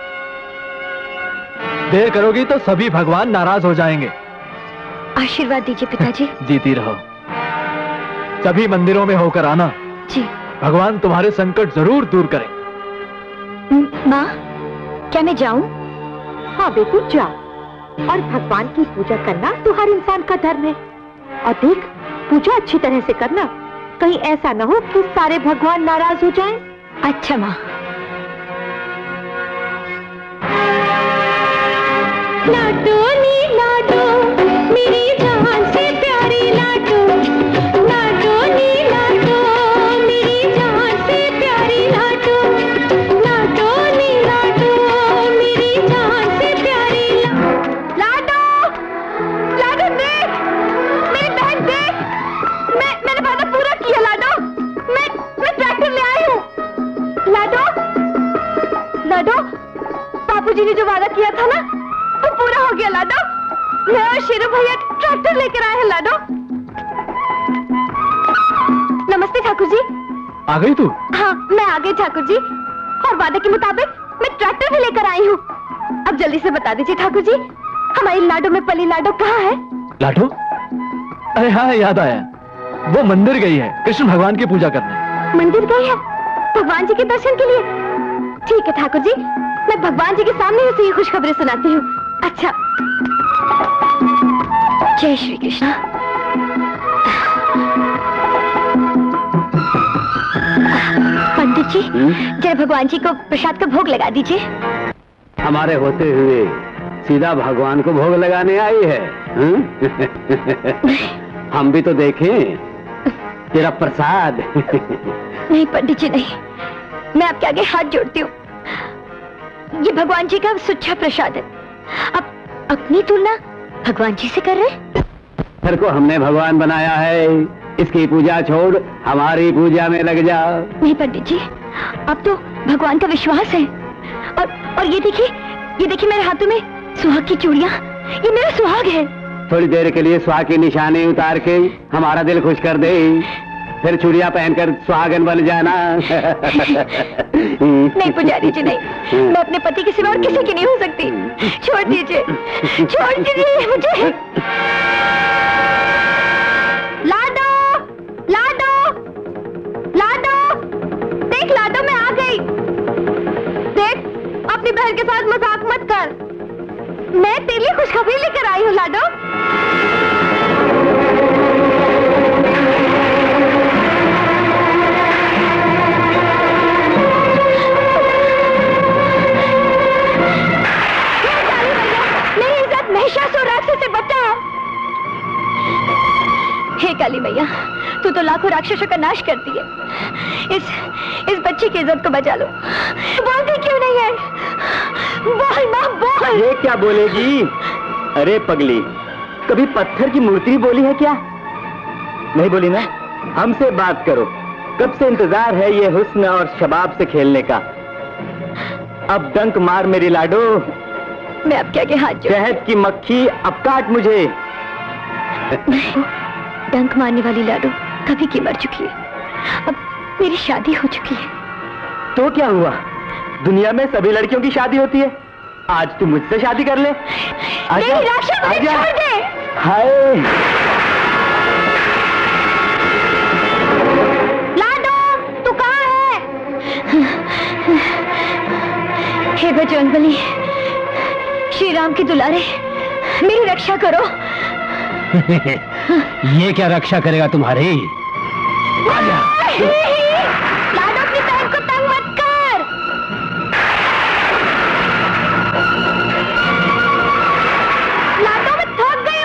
देर करोगी तो सभी भगवान नाराज हो जाएंगे। आशीर्वाद दीजिए पिताजी। जीती रहो। सभी मंदिरों में होकर आना। जी। भगवान तुम्हारे संकट जरूर दूर करें। माँ, क्या मैं जाऊं? हाँ बेटी, जा। और भगवान की पूजा करना तो हर इंसान का धर्म है। और देख, पूजा अच्छी तरह से करना, कहीं ऐसा न हो कि सारे भगवान नाराज हो जाएं। अच्छा माँ। लाडो नी लाडो, मेरी जान से प्यारी लाडो। लाडो नी लाडो, मेरी जान से प्यारी लाडो। लाडो नी लाडो, मेरी जान से प्यारी लाडो। लाडो देख, मेरी बहन देख, मैंने वादा पूरा किया लाडो। मैं ट्रैक्टर ले आई हूँ। लाडो, लाडो, बापूजी ने जो वादा किया था ना, वो पूरा हो गया लाडो। मैं और शेरू भैया ट्रैक्टर लेकर आए हैं लाडो। नमस्ते ठाकुर जी। आ गई तू? हाँ, मैं आ गई ठाकुर जी, और वादे के मुताबिक मैं ट्रैक्टर भी लेकर आई हूँ। अब जल्दी से बता दीजिए ठाकुर जी, हमारी लाडो में पली लाडो कहाँ है? लाडो? अरे हाँ, याद आया, वो मंदिर गई है कृष्ण भगवान की पूजा करने। मंदिर गई है भगवान जी के दर्शन के लिए? ठीक है ठाकुर जी, मैं भगवान जी के सामने उसे ये खुशखबरी सुनाती हूँ। अच्छा। जय श्री कृष्ण। पंडित जी, जय भगवान जी को प्रसाद का भोग लगा दीजिए। हमारे होते हुए सीधा भगवान को भोग लगाने आई है। हम भी तो देखें तेरा प्रसाद। नहीं पंडित जी, नहीं, मैं आपके आगे हाथ जोड़ती हूँ। ये भगवान जी का सुच्चा प्रसाद है। अब अपनी तुलना भगवान जी से कर रहे? घर को हमने भगवान बनाया है, इसकी पूजा छोड़ हमारी पूजा में लग जा। नहीं पंडित जी, अब तो भगवान का विश्वास है। और ये देखिए मेरे हाथों में सुहाग की चूड़ियां, ये मेरा सुहाग है। थोड़ी देर के लिए सुहाग की निशानी उतार के हमारा दिल खुश कर दे, फिर चूड़ियां पहनकर सुहागन बन जाना। नहीं पुजारी जी, नहीं, मैं अपने पति के सिवा और किसी की नहीं हो सकती। छोड़ दीजिए, छोड़ दीजिए मुझे। लाडो, लाडो, लाडो, देख लाडो, मैं आ गई। देख, अपनी बहन के साथ मजाक मत कर। मैं तेरे लिए खुशखबरी लेकर आई हूँ लाडो। महिषासुर राक्षस से बचा। हे काली मैया, तू तो लाखों राक्षसों का नाश करती है। इस बच्ची की इज्जत को बचा लो। बोलती क्यों नहीं है? बोल माँ, बोल। ये क्या बोलेगी? अरे पगली, कभी पत्थर की मूर्ति बोली है क्या? नहीं बोली ना? हमसे बात करो, कब से इंतजार है ये हुस्न और शबाब से खेलने का। अब डंक मार मेरी लाडो। मैं अब क्या के हाथ जोड़। शहद की मक्खी, अब काट मुझे। डंक मारने वाली लाडो कभी की मर चुकी है। अब मेरी शादी हो चुकी है। तो क्या हुआ? दुनिया में सभी लड़कियों की शादी होती है। आज तू मुझसे शादी कर ले। नहीं राक्षस, मुझे छोड़ दे। हाय लाडो, तू कहाँ है? हे बजरंगबली, श्री राम की दुलारे, मेरी रक्षा करो। ये क्या रक्षा करेगा तुम्हारी? लाडो, अपनी बहन को तंग मत कर। लाडो, मैं थक गई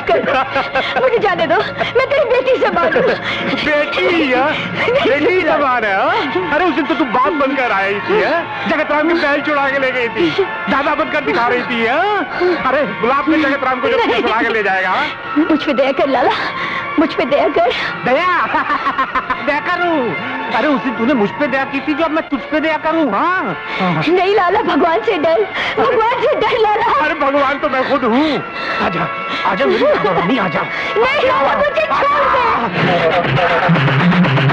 कर दो, मुझे जाने दो, मैं तेरी बेटी से मांगू। बेटी बेटी समान है। अरे उस दिन तो तू बाप बनकर आई थी, जगत राम के बैल चुरा के ले गई थी, दादा बनकर दिखा रही थी। अरे गुलाब ने जगत राम को जो चुरा के ले जाएगा। मुझ पे दया कर लाला, मुझ पे दया कर। दया करूं? अरे उस दिन तूने मुझ पे दया की थी, जो अब मैं तुझ पे दया करूं? हाँ नहीं लाला, भगवान से डर, भगवान से डर लाला। अरे भगवान तो मैं खुद हूँ। आजा आजा मेरी रानी, आजा। नहीं लाला, मुझे छोड़ दे।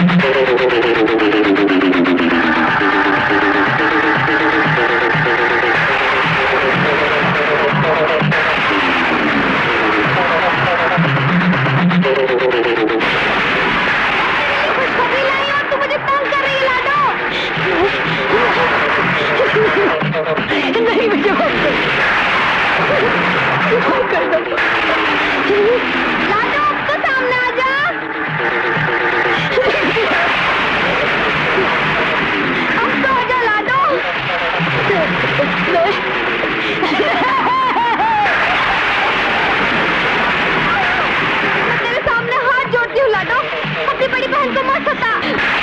नहीं मुझे कर दो। लाडो अब तो सामने आ जा। अब तो आ जा लाडो। मैं तेरे सामने हाथ जोड़ती हूँ लाडो, अपनी बड़ी बहन को मत सता।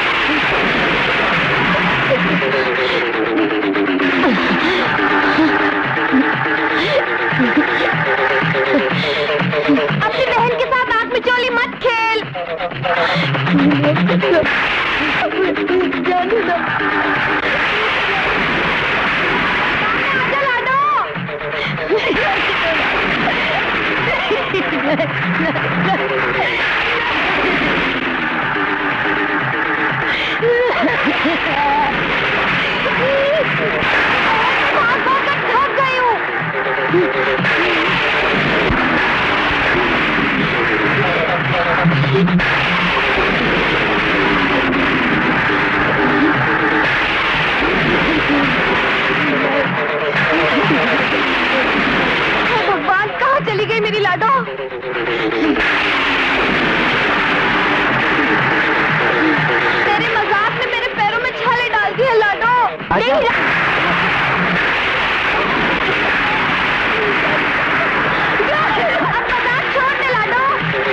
अपनी बहन के साथ आंख में चोली मत खेल। आजा लाडो। थक गई हूँ। भगवान, कहाँ चली गई मेरी लाडो? तेरे मजाक ने मेरे पैरों में छाले डाल दी है लाडो। अब मजाक छोड़ दे लाडो।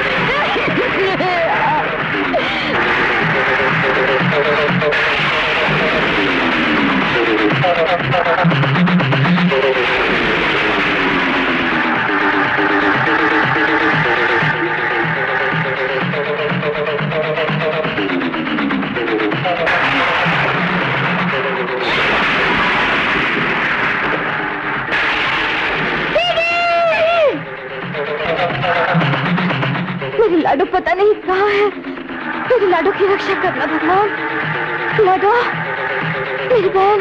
मेरी लाडो पता नहीं कहाँ है। मेरी लाडो की रक्षा करना भगवान। लाडो, मेरी बहन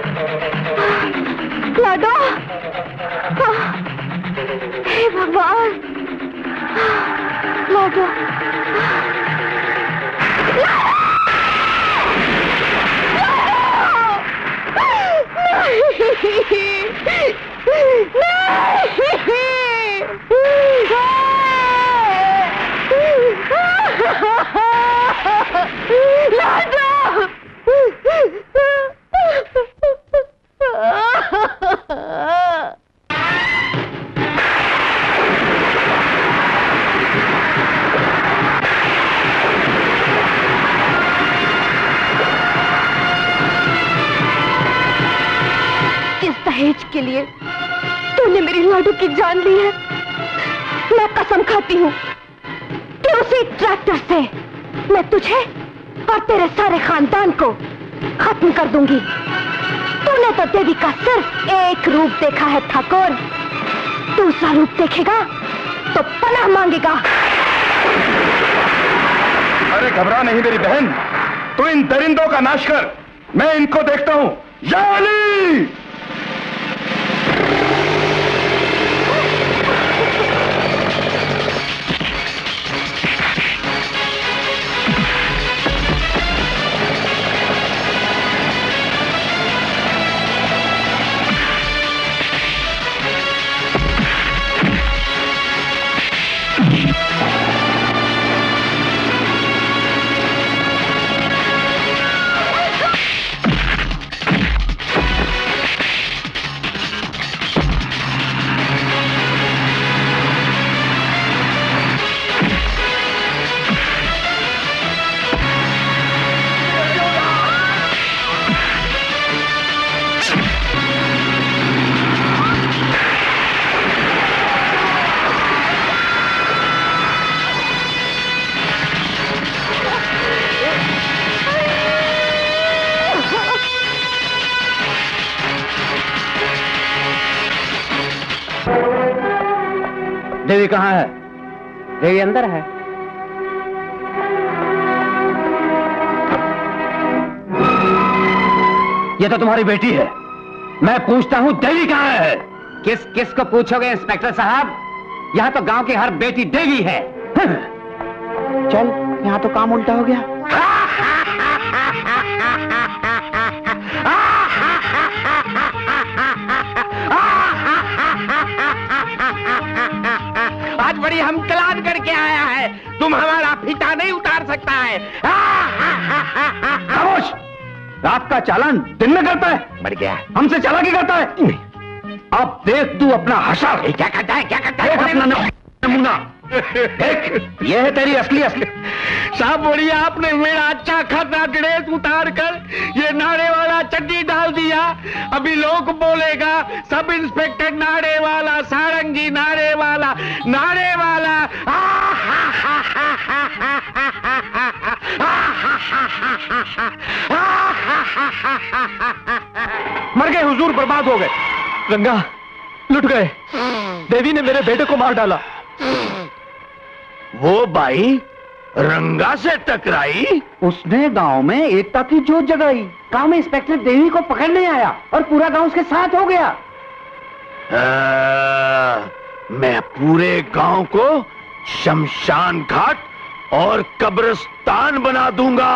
लाडो। हे भगवान, लाडो। इस दहेज के लिए तूने मेरी लाडो की जान ली है। मैं कसम खाती हूँ कि उसी ट्रैक्टर से मैं तुझे और तेरे सारे खानदान को खत्म कर दूंगी। तूने तो देवी का सिर्फ एक रूप देखा है ठाकुर, दूसरा रूप देखेगा तो पनाह मांगेगा। अरे घबरा नहीं मेरी बहन, तू इन दरिंदों का नाश कर, मैं इनको देखता हूँ। या अली! देवी कहाँ है? देवी अंदर है। ये तो तुम्हारी बेटी है। मैं पूछता हूँ देवी कहाँ है? किस किस को पूछोगे इंस्पेक्टर साहब? यहाँ तो गांव की हर बेटी देवी है। चल, यहाँ तो काम उल्टा हो गया। आज बड़ी हमकलान करके आया है। तुम हमारा फीता नहीं उतार सकता है। खामोश! रात का चालान दिन में करता है। बढ़ गया। हमसे चालाकी करता है। अब देख तू अपना हशर। क्या करता है? क्या करता है? अपना नमूना देख, ये है तेरी असली साहब बोलिए, आपने मेरा अच्छा खासा ड्रेस उतार कर ये नारे वाला चड्डी डाल दिया। अभी लोग बोलेगा सब इंस्पेक्टर नारे वाला, सारंगी नारे वाला, नारे वाला। मर गए हुजूर, बर्बाद हो गए। रंगा लुट गए। देवी ने मेरे बेटे को मार डाला। वो बाई रंगा से टकराई? उसने गांव में एकता की जोत जगाई। गांव में इंस्पेक्टर देवी को पकड़ने आया और पूरा गांव उसके साथ हो गया। मैं पूरे गांव को शमशान घाट और कब्रिस्तान बना दूंगा।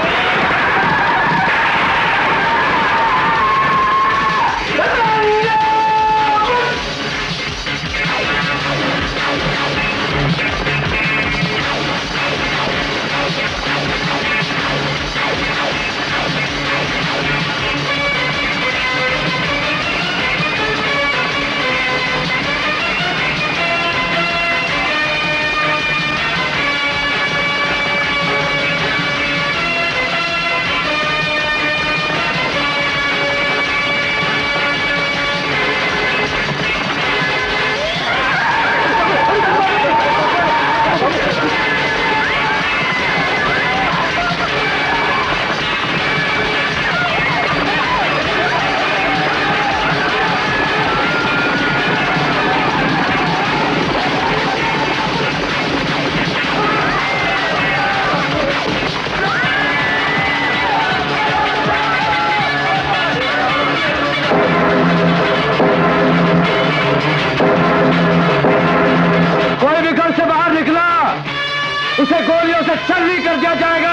उसे गोलियों से छर्री कर दिया जाएगा।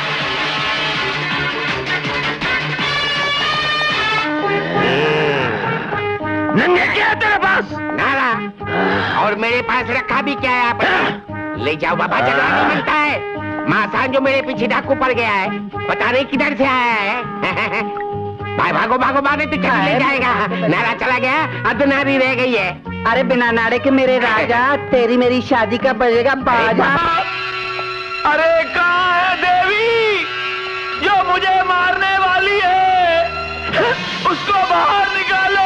नंगे क्या है तेरे पास? नारा। और मेरे पास रखा भी क्या है आप? ले जाओ बाबा, जगह नहीं मिलता है। मासान जो मेरे पीछे डाकू पड़ गया है, पता नहीं किधर से आया है। भाई भागो भागो भागो, तो चल ले जाएगा। नारा चला गया, अब नारी रह गई है। अरे बिना नारे के मेरे राजा, तेरी मेरी शादी का बजेगा बाजा। अरे कहाँ है देवी जो मुझे मारने वाली है? उसको बाहर निकालो।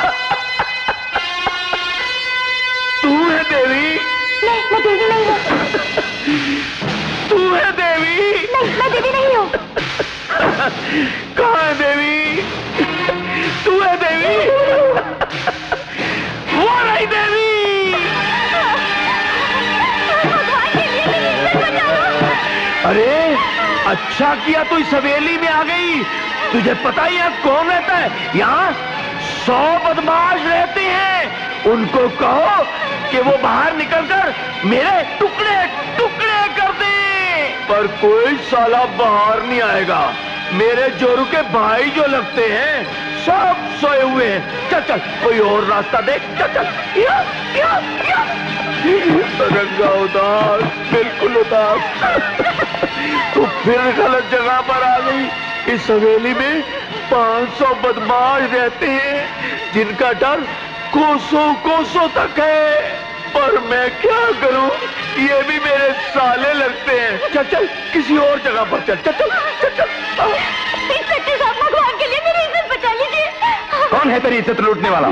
तू है देवी? नहीं, मैं देवी नहीं हूँ। तू है देवी? नहीं, मैं देवी नहीं हूँ। कहाँ है देवी? तू है देवी? वो नहीं देवी। अरे अच्छा किया तू इस हवेली में आ गई। तुझे पता ही यहाँ कौन रहता है? यहाँ 100 बदमाश रहते हैं। उनको कहो कि वो बाहर निकलकर मेरे टुकड़े टुकड़े कर दे। पर कोई साला बाहर नहीं आएगा। मेरे जोरू के भाई जो लगते हैं सब सोए हुए हैं। चल चल कोई और रास्ता देख। चल चल। या, या, या। रंगा उदास, बिल्कुल उदास। तू फिर गलत जगह पर आ गई। इस हवेली में 500 बदमाश रहते हैं जिनका डर कोसों कोसों तक है। पर मैं क्या करूं, ये भी मेरे साले लगते हैं। चल चल किसी और जगह पर चल। चल चल चल चल। इंस्पेक्टर साहब, भगवान के लिए मेरी इज्जत बचा लीजिए। कौन है तेरी इज्जत लूटने वाला?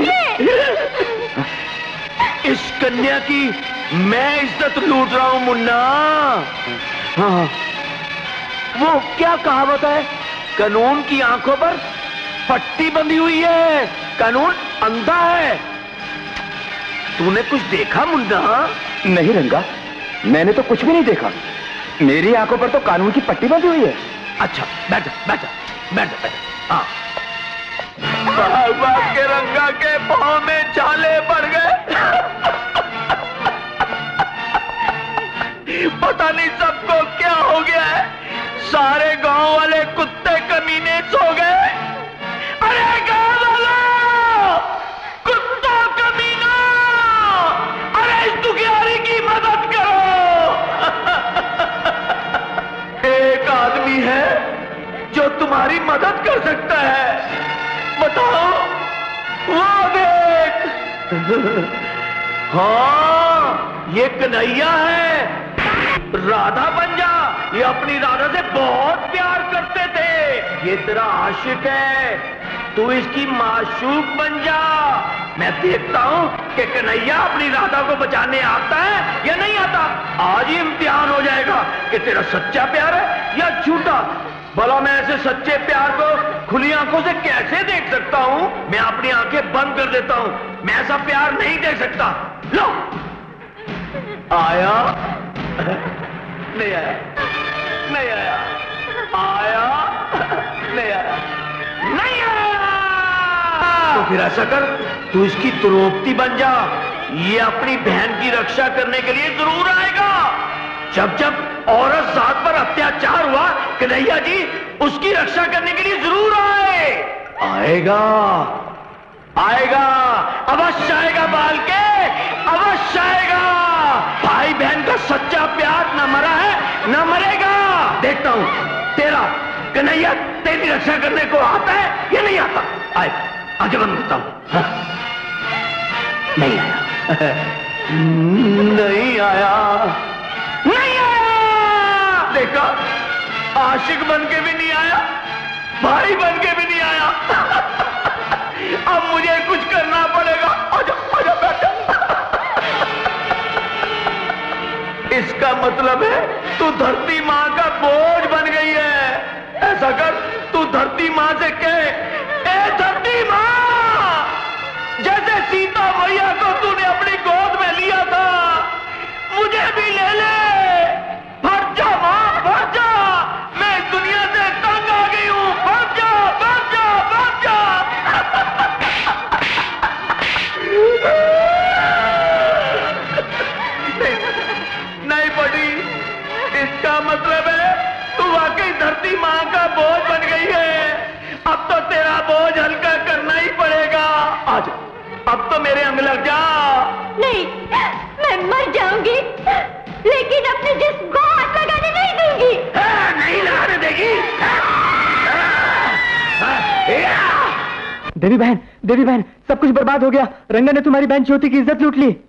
इस कन्या की मैं इज्जत लूट रहा हूं मुन्ना। हाँ, वो क्या कहावत है, कानून की आंखों पर पट्टी बंधी हुई है, कानून अंधा है। तूने कुछ देखा मुन्ना? नहीं रंगा, मैंने तो कुछ भी नहीं देखा। मेरी आंखों पर तो कानून की पट्टी बंधी हुई है। अच्छा बैठ जा, बैठ जा, बैठ जा, बैठ जा। हाँ। बाबा के रंगा के पाँव में छाले पड़ गए। पता नहीं सबको क्या हो गया है। सारे गांव वाले कुत्ते कमीने सो गए। अरे गांव वालों, कुत्ता कमीना, अरे इस दुखियारी की मदद करो। एक आदमी है जो तुम्हारी मदद कर सकता है। बताओ, वो देख। हाँ, ये कन्हैया है। राधा बन जा। ये अपनी राधा से बहुत प्यार करते थे। ये तेरा आशिक है, तू इसकी माशूक बन जा। मैं देखता हूं कि कन्हैया अपनी राधा को बचाने आता है या नहीं आता। आज ही इम्तिहान हो जाएगा कि तेरा सच्चा प्यार है या झूठा। भला मैं ऐसे सच्चे प्यार को खुली आंखों से कैसे देख सकता हूं? मैं अपनी आंखें बंद कर देता हूं। मैं ऐसा प्यार नहीं देख सकता। लो, आया नहीं आया, नहीं आया, आया नहीं आया, नहीं आया। तो फिर ऐसा कर, तू इसकी द्रौपदी बन जा। ये अपनी बहन की रक्षा करने के लिए जरूर आएगा। जब जब औरत जात पर अत्याचार हुआ, कन्हैया जी उसकी रक्षा करने के लिए जरूर आए। आएगा, आएगा, अवश्य आएगा बाल के, अवश्य आएगा। भाई बहन का सच्चा प्यार न मरा है न मरेगा। देखता हूं तेरा कन्हैया तेरी रक्षा करने को आता है या नहीं आता। आए, आगे बंद करता हूं। हाँ? नहीं आया, नहीं आया, नहीं आया। देखा, आशिक बन के भी नहीं आया, भाई बन के भी नहीं आया। अब मुझे कुछ करना पड़ेगा। आजा, आजा, बैठ। इसका मतलब है तू धरती माँ का बोझ बन गई है। ऐसा कर, तू धरती माँ से कहे, ए धरती माँ, जैसे सीता मैया को तूने अपनी गोद में लिया था, मुझे भी ले ले। भर जा माँ, भर जा। मैं इस दुनिया से तंग आ गई हूँ। भर जा, भर जा, भर जा। नहीं पड़ी। इसका मतलब है तू वाकई धरती माँ का बोझ बन गई है। अब तो तेरा बोझ हल्का करना ही पड़ेगा। आज अब तो मेरे अंग लग जा। नहीं, मैं मर जाऊंगी, लेकिन अपने जिस्म को हाथ लगाने नहीं दूंगी। नहीं लगाने देगी। देवी बहन, देवी बहन, सब कुछ बर्बाद हो गया। रंगा ने तुम्हारी बहन ज्योति की इज्जत लूट ली।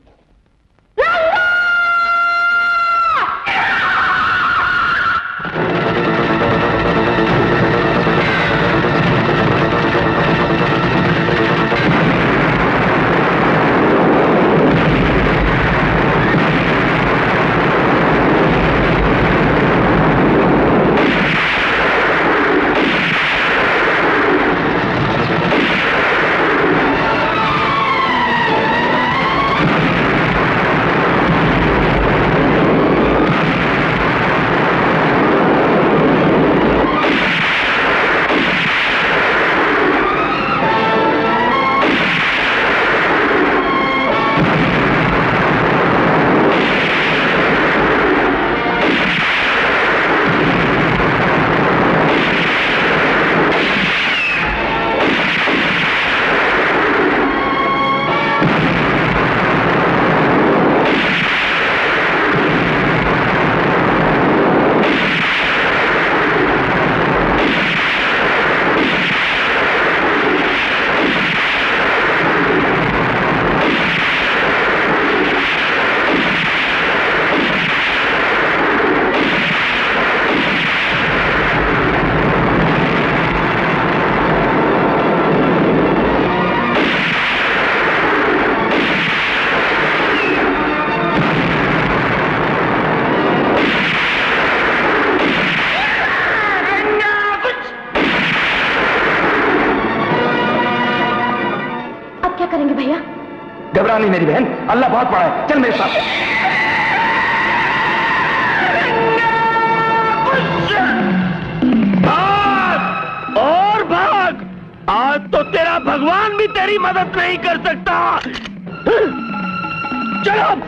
घबरा नहीं मेरी बहन, अल्लाह बहुत बड़ा है। चल मेरे साथ। भाग और भाग, आज तो तेरा भगवान भी तेरी मदद नहीं कर सकता। चलो।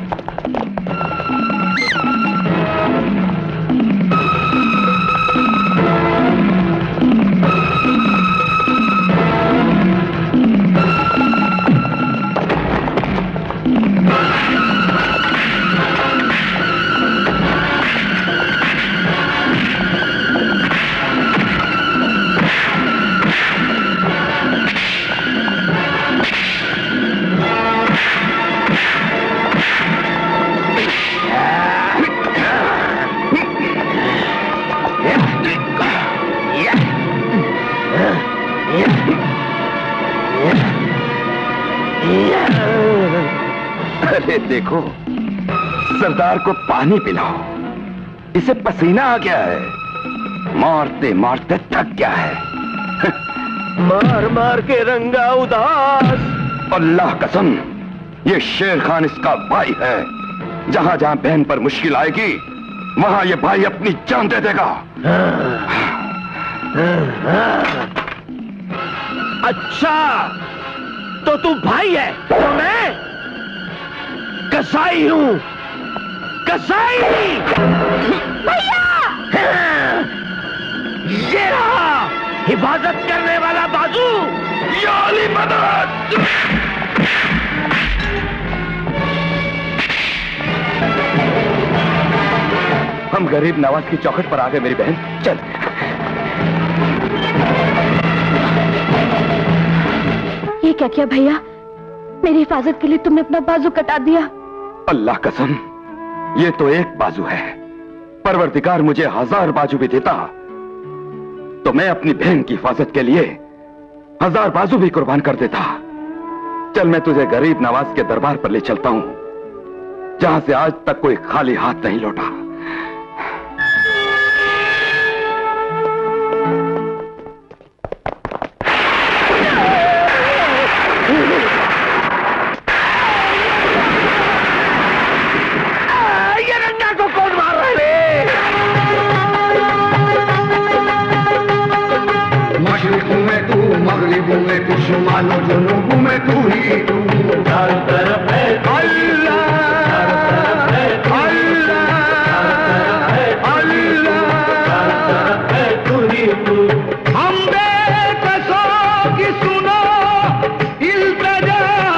अरे देखो, सरदार को पानी पिलाओ, इसे पसीना आ गया है, मारते मारते थक गया है। मार मार के रंगा उदास। अल्लाह कसम, ये शेर खान इसका भाई है। जहां जहां बहन पर मुश्किल आएगी वहां ये भाई अपनी जान दे देगा। अच्छा, तो तू भाई है तो मैं कसाई हूं। कसाई भैया, ये रहा हिफाजत करने वाला बाजू। या अली मदद। हम गरीब नवाज की चौखट पर आ गए मेरी बहन, चल। ये क्या किया भैया? मेरी हिफाजत के लिए तुमने अपना बाजू कटा दिया। अल्लाह कसम, ये तो एक बाजू है। परवरदिगार मुझे 1000 बाजू भी देता तो मैं अपनी बहन की हिफाजत के लिए 1000 बाजू भी कुर्बान कर देता। चल मैं तुझे गरीब नवाज के दरबार पर ले चलता हूं, जहां से आज तक कोई खाली हाथ नहीं लौटा। मगरिबों में तू, शुमालो जुनूबों में तू ही तू। हर तरफ है अल्लाह, अल्लाह, अल्लाह, तू ही तू। हम बेकसों की सुनो इल्तिजा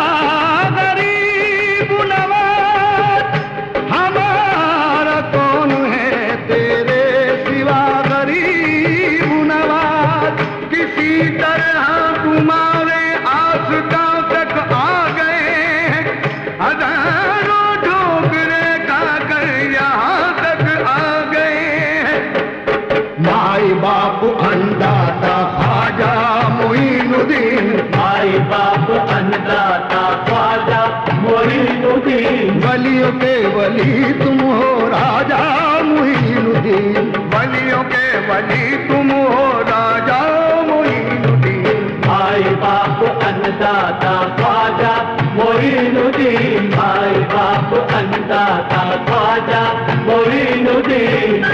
गरीब नवाज, हमारा कौन है तेरे सिवा गरीब नवाज। किसी तरह तुम्हारे आस्था तक आ गए, हजारों ठोकरे खाकर यहाँ तक आ गए। माई बाप अन्नदाता ख्वाजा मोइनुद्दीन, माई बाप अन्नदाता ख्वाजा मोइनुद्दीन। वलियों के वली तुम हो राजा मोइनुद्दीन, वलियों के वली तुम हो राजा मोइनुद्दीन। माई बाप अन्नदाता ख्वाजा मोइनुद्दीन, माई बाप अन्नदाता ख्वाजा मोइनुद्दीन।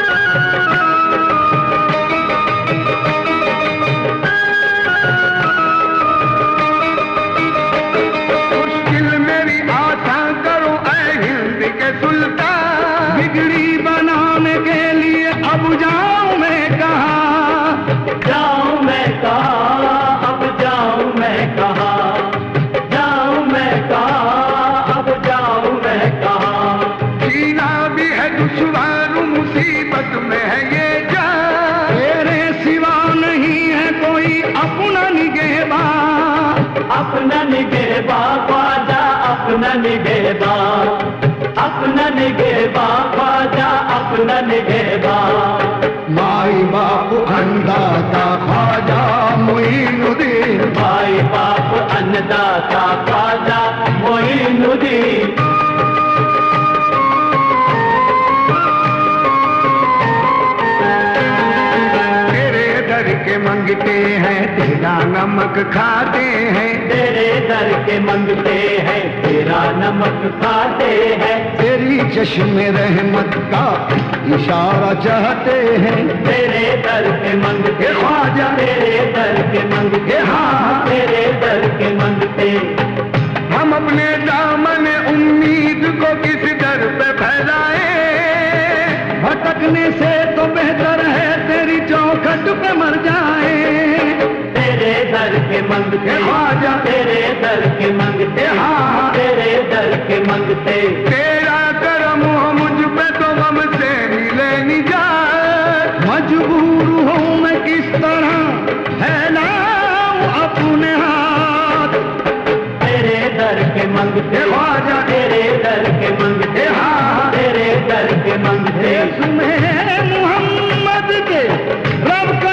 मुश्किल मेरी आशा करो ऐ हिंद के सुल्तान, बिगड़ी बनाने के लिए अब जाऊं मैं कहाँ, जाऊं मैं कहाँ, अब जाऊं मैं कहाँ, जाऊं मैं कहाँ, अब जाऊं मैं कहाँ। जीना भी है दुश्वार, मुसीबत में है ये जान, तेरे सिवा नहीं है कोई अपना निगहबा, अपना निगहबा ख्वाजा, अपना निगहबा, अपना निगहबा ख्वाजा, अपना निगहबा। माई बाप अन्नदाता ख्वाजा मोइनुद्दीन, माई बाप अन्नदाता ख्वाजा मोइनुद्दीन। तेरे दर के मंगते हैं तेरा नमक खाते हैं, तेरे दर के मंगते हैं तेरा नमक खाते हैं, तेरी चश्मे रहमत का इशारा चाहते हैं, तेरे दर के मंगते ख्वाजा, तेरे दर के मंगते, हाँ तेरे दर के मंगते। हम अपने दामन उम्मीद को किस दर पे फैलाए, भटकने से तो बेहतर है तेरी चौखट पे मर जाए। तेरे दर के मंगते ख्वाजा, तेरे दर के मंगते, हाँ तेरे दर के मंगते। तेरा करम हो मुझ पे तो गम से मिले निजात, मजबूर हूँ मैं किस तरह फैलाऊं अपने हाथ। तेरे दर के मंगते ख्वाजा, तेरे दर के मंगते, हाँ तेरे दर के मंगते। तुम्हें मोहम्मद के रब का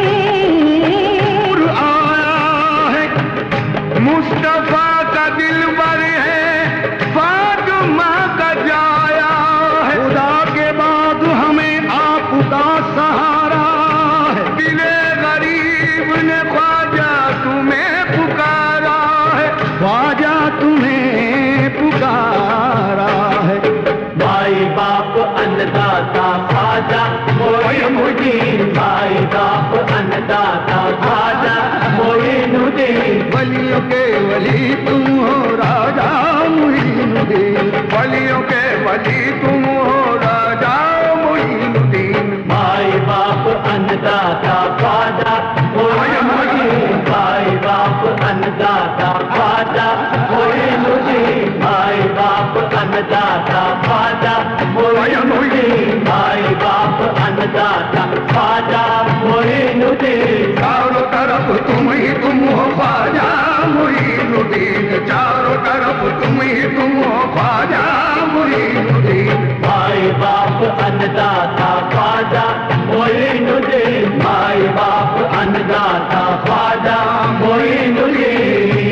नूर आया है, मुस्तफा का दिलबर है, फातिमा का जाया है, खुदा के बाद हमें आपका सहारा है, दिले गरीब ने ख्वाजा तुम्हें पुकारा है, ख्वाजा तुम्हें पुकारा है। भाई बाप अन्नदाता ख्वाजा मोइनुद्दीन, भाई बाप अन्नदाता ख्वाजा मोइनुद्दीन। वलियों के वली तुम हो राजा मोइनुद्दीन, वलियों के वली तुम हो राजा मोइनुद्दीन। भाई बाप अन्नदाता ख्वाजा मोइनुद्दीन, भाई बाप अन्नदाता ख्वाजा मोइनुद्दीन, भाई बाप अन्नदाता ख्वाजा मोइनुद्दीन, भाई बाप अन्नदाता ख्वाजा मोइनुद्दीन। चारों तरफ तुम हो ख्वाजा मोइनुद्दीन, चारों तरफ तुम हो ख्वाजा मोइनुद्दीन। भाई बाप अन्नदाता ख्वाजा मोइनुद्दीन, भाई बाप अन्नदाता ख्वाजा मोइनुद्दीन।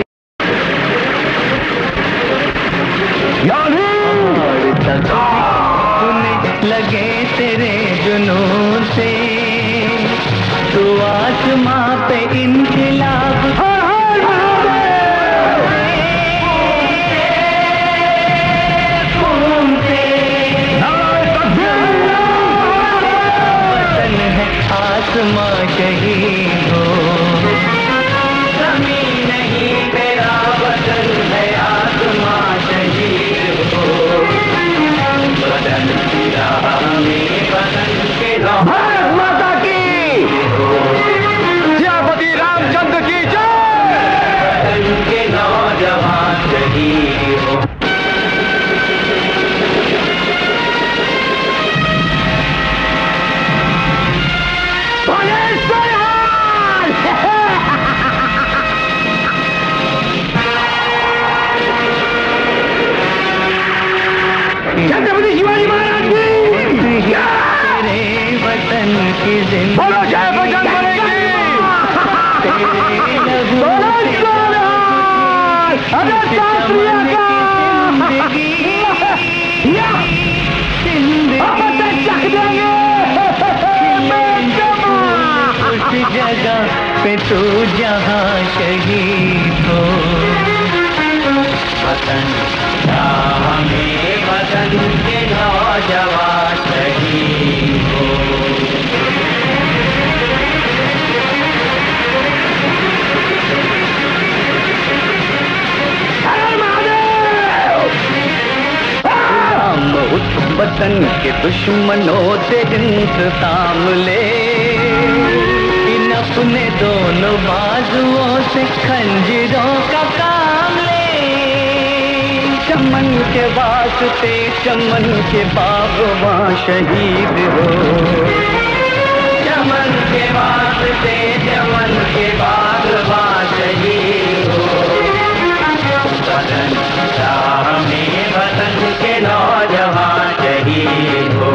लगे तेरे जुनून से तू आसमां पे इनकलाब वतन है आसमां शहीद हो, जमीन नहीं तेरा वतन है आसमां शहीद हो, वतन की राह में वतन के भारत माता की, सियापति रामचंद्र की जय। वतन के नौजवान शहीद हो। छत्रपति शिवाजी महाराज की तेरे वतन की जिंदगी, बोलो जय बजरंग बली की। उस जगह पे तू जहाँ शहीद हो, वतन में वतन के नौजवान शहीद हो। हम उस वतन के दुश्मनों से इंतकाम ले, इन अपने दोनों बाजुओं से खंजरों का काम ले, चमन के वास्ते चमन के बागवां शहीद हो, चमन के वास्ते चमन के बागवां शहीद हो, वतन राह में वतन के नौजवान शहीद हो।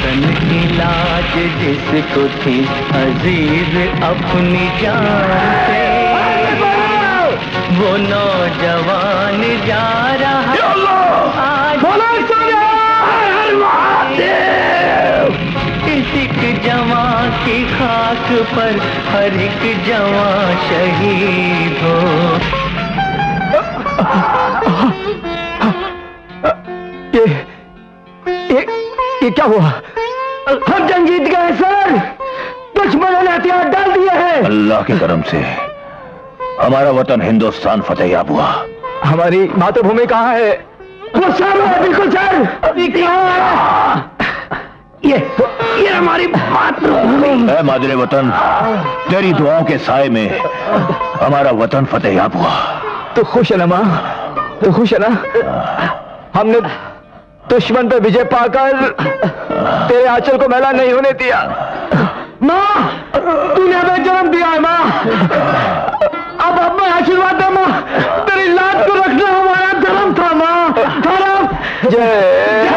वतन की लाज जिसको थी अजीज अपनी जान से, वो नौजवान जा रहा आज एक जवां की खाक पर हर एक जवां शहीद हो। ये क्या हुआ? हम जंग जीत गए सर, दुश्मनों ने हथियार डाल दिए हैं। अल्लाह के करम से हमारा वतन हिंदुस्तान फतेहयाब हुआ। हमारी मातृभूमि कहाँ है? वो सर है, बिल्कुल सर। ये हमारी मातृभूमि है। मादरे वतन, तेरी दुआओं के साए में हमारा वतन फतेहयाब हुआ। तो खुश है ना माँ? तो खुश है ना? हमने दुश्मन पे विजय पाकर तेरे आंचल को मैला नहीं होने दिया। माँ, तूने हमें जन्म दिया है माँ। अब हमें आशीर्वाद दे माँ। तेरी लाज को रखना हमारा धर्म था माँ। धर्म। जय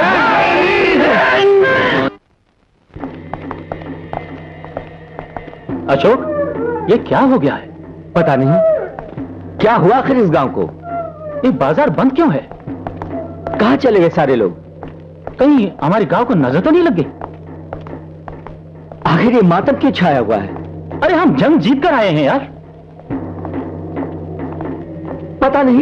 अशोक, ये क्या हो गया है? पता नहीं क्या हुआ आखिर इस गांव को। ये बाजार बंद क्यों है? कहाँ चले गए सारे लोग? कहीं हमारे गांव को नजर तो नहीं लग गई? आखिर ये मातम क्यों छाया हुआ है? अरे हम जंग जीत कर आए हैं यार। पता नहीं,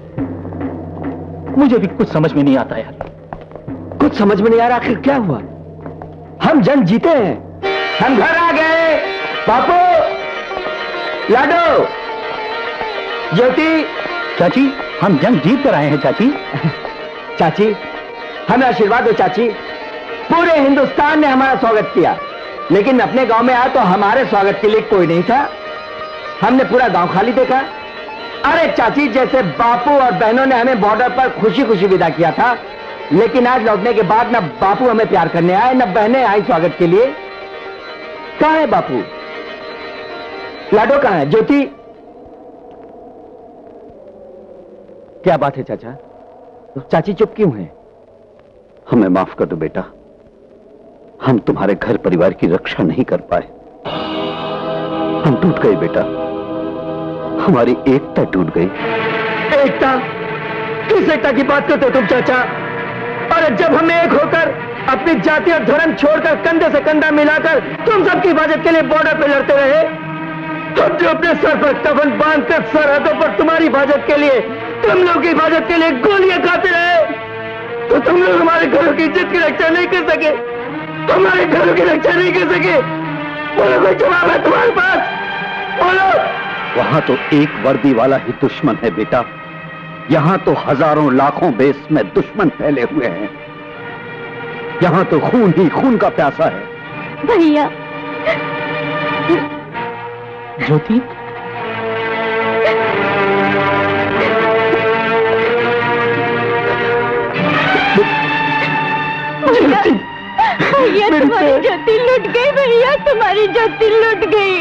मुझे भी कुछ समझ में नहीं आता यार। कुछ समझ में नहीं आ रहा आखिर क्या हुआ। हम जंग जीते हैं, हम घर आ गए। बापू, लाडो, ज्योति। चाची, हम जंग जीत कर आए हैं चाची। चाची, हमें आशीर्वाद दो चाची। पूरे हिंदुस्तान ने हमारा स्वागत किया, लेकिन अपने गांव में आया तो हमारे स्वागत के लिए कोई नहीं था। हमने पूरा गांव खाली देखा। अरे चाची, जैसे बापू और बहनों ने हमें बॉर्डर पर खुशी खुशी विदा किया था, लेकिन आज लौटने के बाद न बापू हमें प्यार करने आए, न बहनें आई स्वागत के लिए। कहाँ है बापू? लाडो कहाँ है? ज्योति? क्या बात है चाचा? चाची चुप क्यों है? हमें माफ कर दो बेटा, हम तुम्हारे घर परिवार की रक्षा नहीं कर पाए। हम टूट गए बेटा, हमारी एकता टूट गई। एकता? किस एकता की बात करते हो तुम चाचा? अरे जब हम एक होकर अपनी जाति और धर्म छोड़कर कंधे से कंधा मिलाकर तुम सबकी हिफाजत के लिए बॉर्डर पे लड़ते रहे, हम जो अपने सर पर कफन बांधकर सरहदों पर तुम्हारी हिफाजत के लिए, तुम लोग की हिफाजत के लिए गोलियां खाते रहे, तो तुम लोग हमारे घरों की इज्जत की रक्षा नहीं कर सके, हमारे घरों की रक्षा नहीं कर सके। बोलो, कोई जवाब है तुम्हारे पास? बोलो। वहां तो एक वर्दी वाला ही दुश्मन है बेटा, यहां तो हजारों लाखों बेस में दुश्मन फैले हुए हैं। यहां तो खून ही खून का प्यासा है। भैया। ज्योति, भैया तुम्हारी ज्योति लुट गई। भैया तुम्हारी ज्योति लुट गई।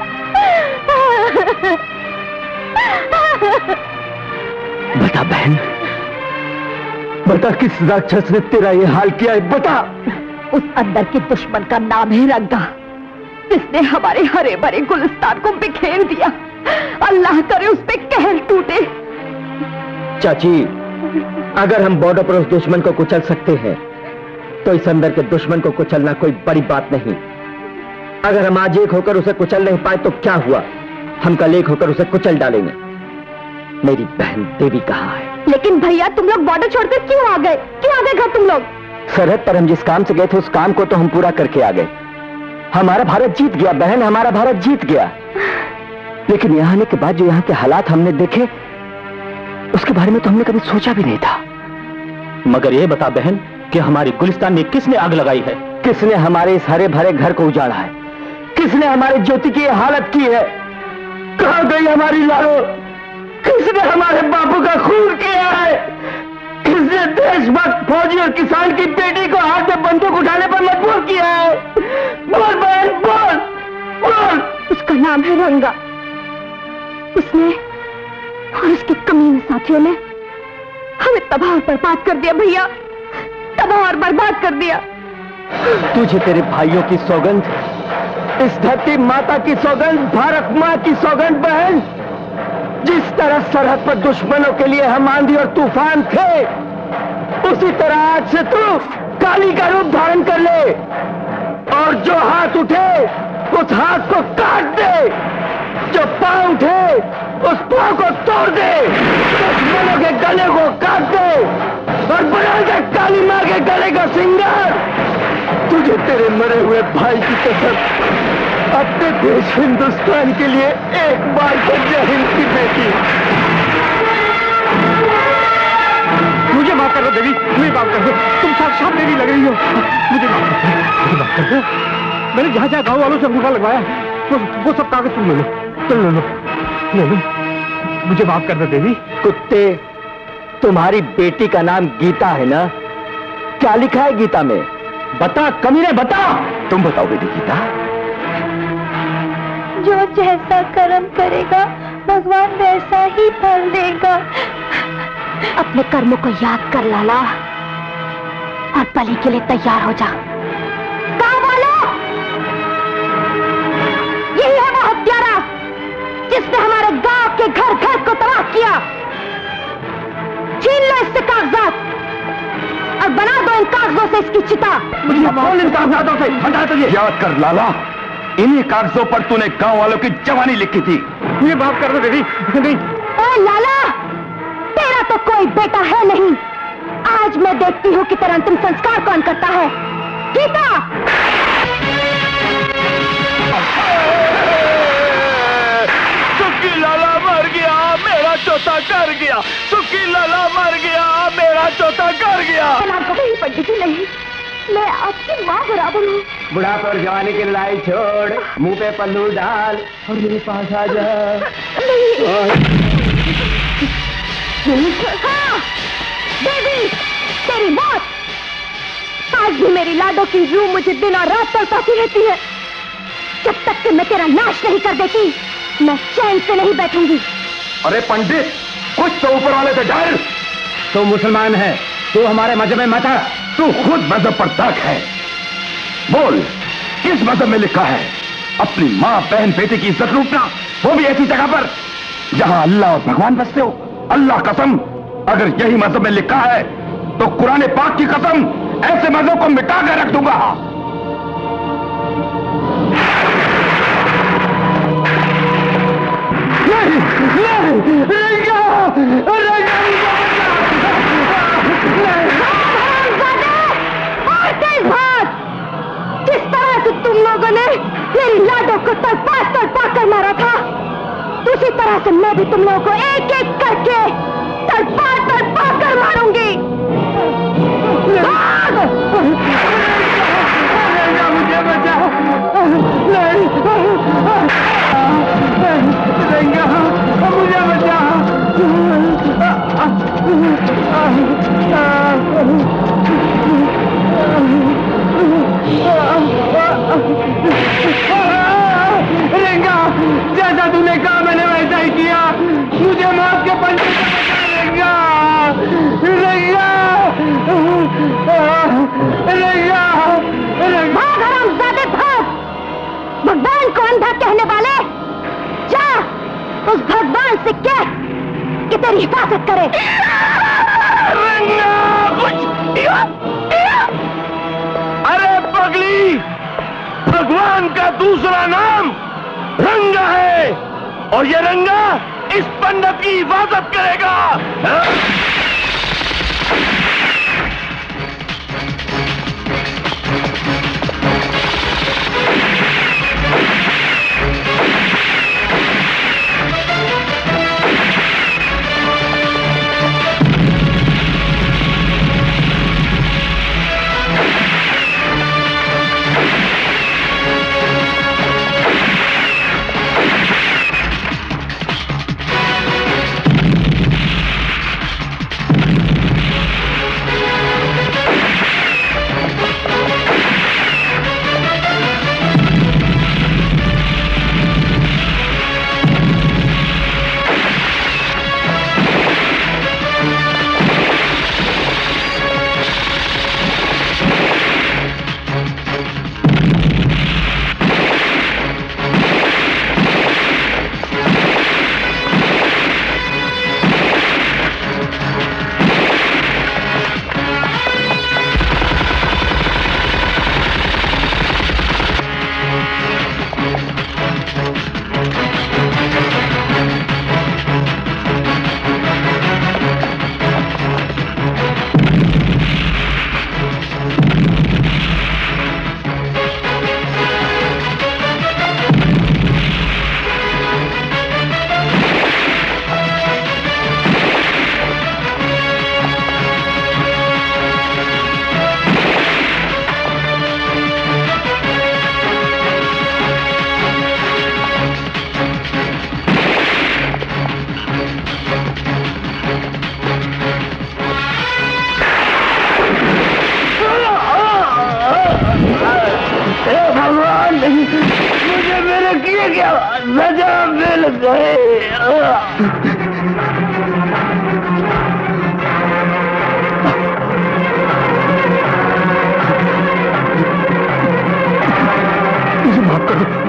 बता बहन, बता किस राक्षस ने तेरा ये हाल किया है? बता। उस अंदर के दुश्मन का नाम है रंगा, जिसने हमारे हरे भरे गुलिस्तान को बिखेर दिया। अल्लाह करे उस पे कहर टूटे। चाची, अगर हम बॉर्डर पर उस दुश्मन को कुचल सकते हैं, तो इस अंदर के दुश्मन को कुचलना कोई बड़ी बात नहीं। अगर हम आज एक होकर उसे कुचल नहीं पाए तो क्या हुआ, हम कल एक होकर उसे कुचल डालेंगे। मेरी बहन देवी कहाँ है? लेकिन भैया तुम लोग बॉर्डर छोड़कर क्यों आ गए? क्यों आ गए घर तुम लोग? सरहद पर हम जिस काम से गए थे उस काम को तो हम पूरा करके आ गए। हमारा भारत जीत गया बहन, हमारा भारत जीत गया। लेकिन यहाँ आने के बाद जो यहाँ के हालात हमने देखे, उसके बारे में तो हमने कभी सोचा भी नहीं था। मगर ये बता बहन कि हमारे गुलिस्तान में किसने आग लगाई है? किसने हमारे इस हरे भरे घर को उजाड़ा है? किसने हमारी ज्योति की हालत की है? कहाँ गई हमारी लालो? किसने हमारे बापू का खून किया है? किसने देशभक्त फौजी और किसान की बेटी को हाथ में बंदूक उठाने पर मजबूर किया है? बोल बहन, बोल बोल। उसका नाम है रंगा। उसने और उसके कमीने साथियों ने हमें तबाह और बर्बाद कर दिया भैया, तबाह और बर्बाद कर दिया। तुझे तेरे भाइयों की सौगंध, इस धरती माता की सौगंध, भारत माँ की सौगंध बहन, जिस तरह सरहद पर दुश्मनों के लिए हम आंधी और तूफान थे, उसी तरह आज से तू काली का रूप धारण कर ले और जो हाथ उठे उस हाथ को काट दे, जो पांव उठे उस पांव को तोड़ दे, दुश्मनों के गले को काट दे और बना दे काली माँ के गले का सिंगार। तुझे तेरे मरे हुए भाई की कसम, अपने देश हिंदुस्तान के लिए एक बार को जय हिंद की बेटी। मुझे माफ कर दो देवी, मुझे माफ कर दो, तुम साक्षात देवी लग रही हो, मुझे माफ कर दो, मुझे माफ कर दो। मैंने जहाँ जहाँ गाँव वालों से अंगूठा लगवाया वो सब कागज तुम ले लो, तुम ले लो, ले लो, मुझे माफ कर दो देवी। कुत्ते, तुम्हारी बेटी का नाम गीता है ना? क्या लिखा है गीता में? बता कमीने, बता। तुम बताओ बेटी गीता। जो जैसा कर्म करेगा भगवान वैसा ही फल देगा। अपने कर्मों को याद कर लाला और बलि के लिए तैयार हो जा। गाँव वालों, यही है वो हत्यारा जिसने हमारे गांव के घर घर को तबाह किया। छीन लो इससे कागजात और बना दो इन कागजों से इसकी चिता। मुझे इन कागजातों से हटा दो। याद कर लाला, इन्हीं कागजों पर तूने गांव वालों की जवानी लिखी थी। मुझे माफ कर दो देवी। नहीं ओए लाला, तेरा तो कोई बेटा है नहीं। आज मैं देखती हूँ कि तेरा अंतिम संस्कार कौन करता है। गीता, सुखी लाला मर गया, मेरा चौथा कर गया। सुखी लाला मर गया, मेरा चौथा कर गया। नहीं पंडित जी, नहीं, मैं आपकी माँ बराबर हूँ। बुढ़ापे और जवानी की लड़ाई छोड़, मुंह पे पल्लू डाल और मेरे पास आ जा। हाँ, देवी, तेरी मौत। आज भी मेरी लाडो की रूह मुझे दिन और रात तड़पाती रहती है। जब तक कि मैं तेरा नाश नहीं कर देती, मैं चैन से नहीं बैठूंगी। अरे पंडित, कुछ तो ऊपर वाले से डर। तू मुसलमान है, तू हमारे मजहब में मत आ। तू खुद मजहब पर ताक है। बोल, किस मजहब में लिखा है अपनी माँ बहन बेटे की इज्जत लूटना, वो भी ऐसी जगह पर जहां अल्लाह और भगवान बसते हो? अल्लाह कसम, अगर यही मजहब में लिखा है तो कुरान पाक की कसम, ऐसे मजहब को मिटा कर रख दूंगा। जिस तरह से तुम लोगों ने मेरी लाडो को तड़पा कर मारा था, उसी तरह से मैं भी तुम लोगों को एक एक करके तड़पा कर मारूंगी। मुझे बचा, मुझे बचा। रेंगा, जैसा तूने कहा मैंने वैसा ही किया। मुझे मौत के पंजे से बचा रेंगा। भाग हरामजादे, भाग। भगवान को अंधा कहने वाले, जा उस भगवान से कह कि तेरी हिफाजत करे। अरे पगली, भगवान का दूसरा नाम रंगा है और ये रंगा इस पंडित की हिफाजत करेगा। ये क्या सजा मिल गई। मुझे माफ कर दो।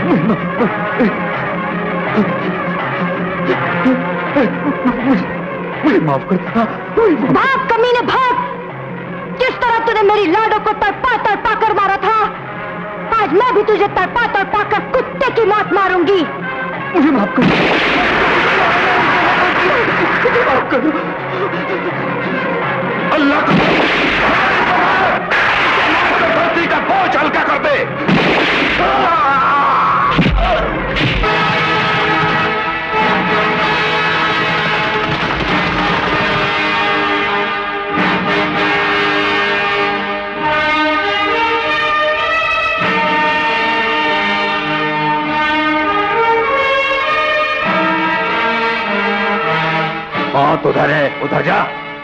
मुझे माफ कर दो। भाग कमीने भाग। किस तरह तूने मेरी लाडो को तड़पा तड़पा कर मारा था, आज मैं भी तुझे तड़पा तड़पा कर कुत्ते की मौत मारूंगी। मुझे माफ कर दो। माफ कर दो। अल्लाह का धरती का बोझ हल्का कर दे। हाथ उधर है, उधर जा।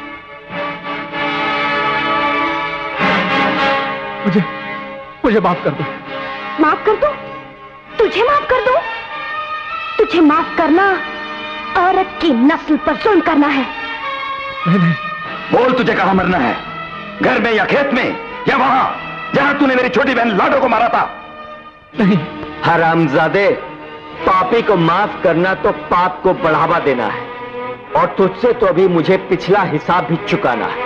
मुझे माफ कर दो। माफ कर दो? तुझे माफ कर दो? तुझे माफ करना औरत की नस्ल पर जुल्म करना है। नहीं। बोल, तुझे कहां मरना है? घर में या खेत में या वहां जहां तूने मेरी छोटी बहन लाडो को मारा था? नहीं। हरामजादे, पापी को माफ करना तो पाप को बढ़ावा देना है, और तुझसे तो अभी मुझे पिछला हिसाब भी चुकाना है।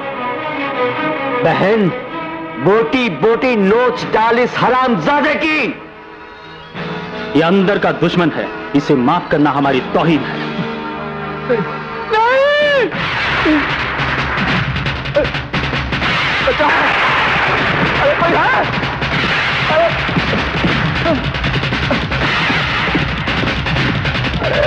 बहन, बोटी बोटी नोच डाल इस हरामजादे की। ये अंदर का दुश्मन है, इसे माफ करना हमारी तौहीन है। नहीं। बचाओ। अरे कोई है? अरे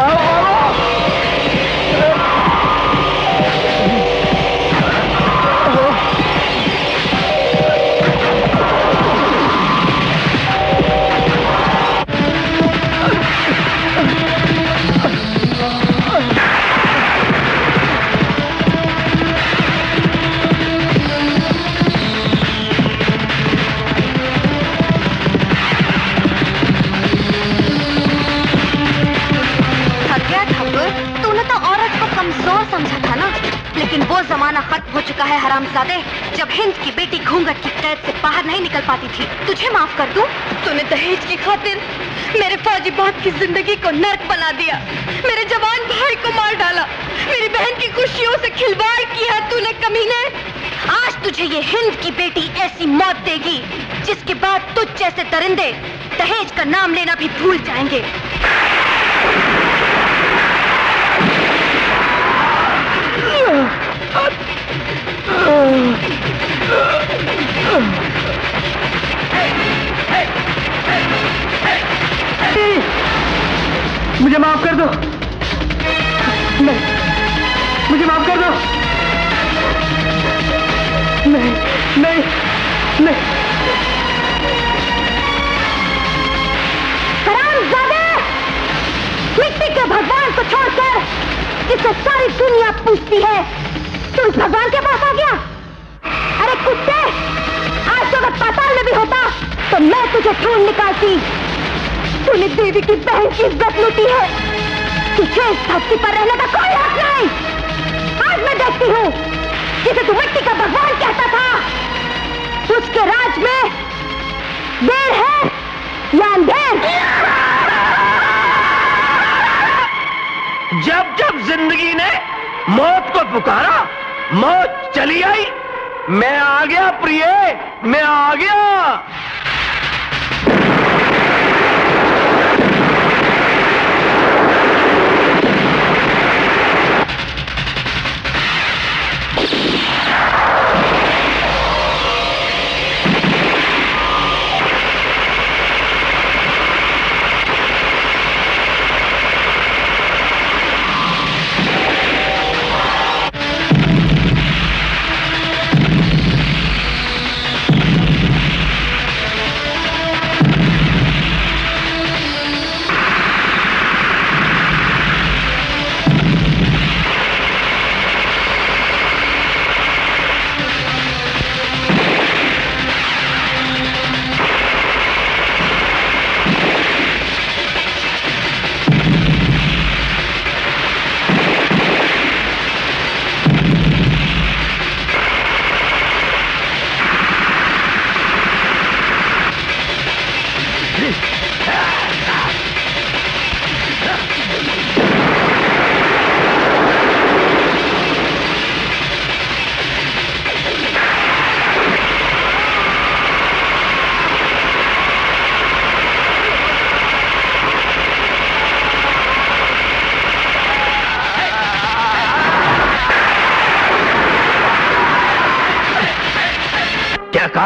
समझा था ना, लेकिन वो जमाना खत्म हो चुका है हरामजादे, जब हिंद की बेटी घूंघट की कैद से बाहर नहीं निकल पाती थी। तुझे माफ कर दूं? तूने दहेज की खातिर मेरे फौजी बाप की जिंदगी को नर्क बना दिया, मेरे जवान भाई को मार डाला, मेरी बहन की खुशियों से खिलवाड़ किया तूने कमीने। आज तुझे ये हिंद की बेटी ऐसी मौत देगी जिसके बाद तुझ जैसे दरिंदे दहेज का नाम लेना भी भूल जाएंगे। मुझे माफ कर दो। नहीं, मुझे माफ कर दो। नहीं नहीं नहीं। हरामजादे, मिट्टी के भगवान को छोड़कर जिसे सारी दुनिया पूछती है, तू इस भगवान के पास आ गया? अरे कुत्ते, आज तो अगर पाताल में भी होता तो मैं तुझे ढूंढ निकालती। तूने देवी की बहन की इज्जत लूटी है, तुझे इस धरती पर रहने का कोई हक नहीं। आज मैं देखती हूँ जिसे तू मिट्टी का भगवान कहता था, उसके राज में देर है या अंधेर। जब जब जिंदगी ने मौत को पुकारा, मौत चली आई। मैं आ गया प्रिय, मैं आ गया।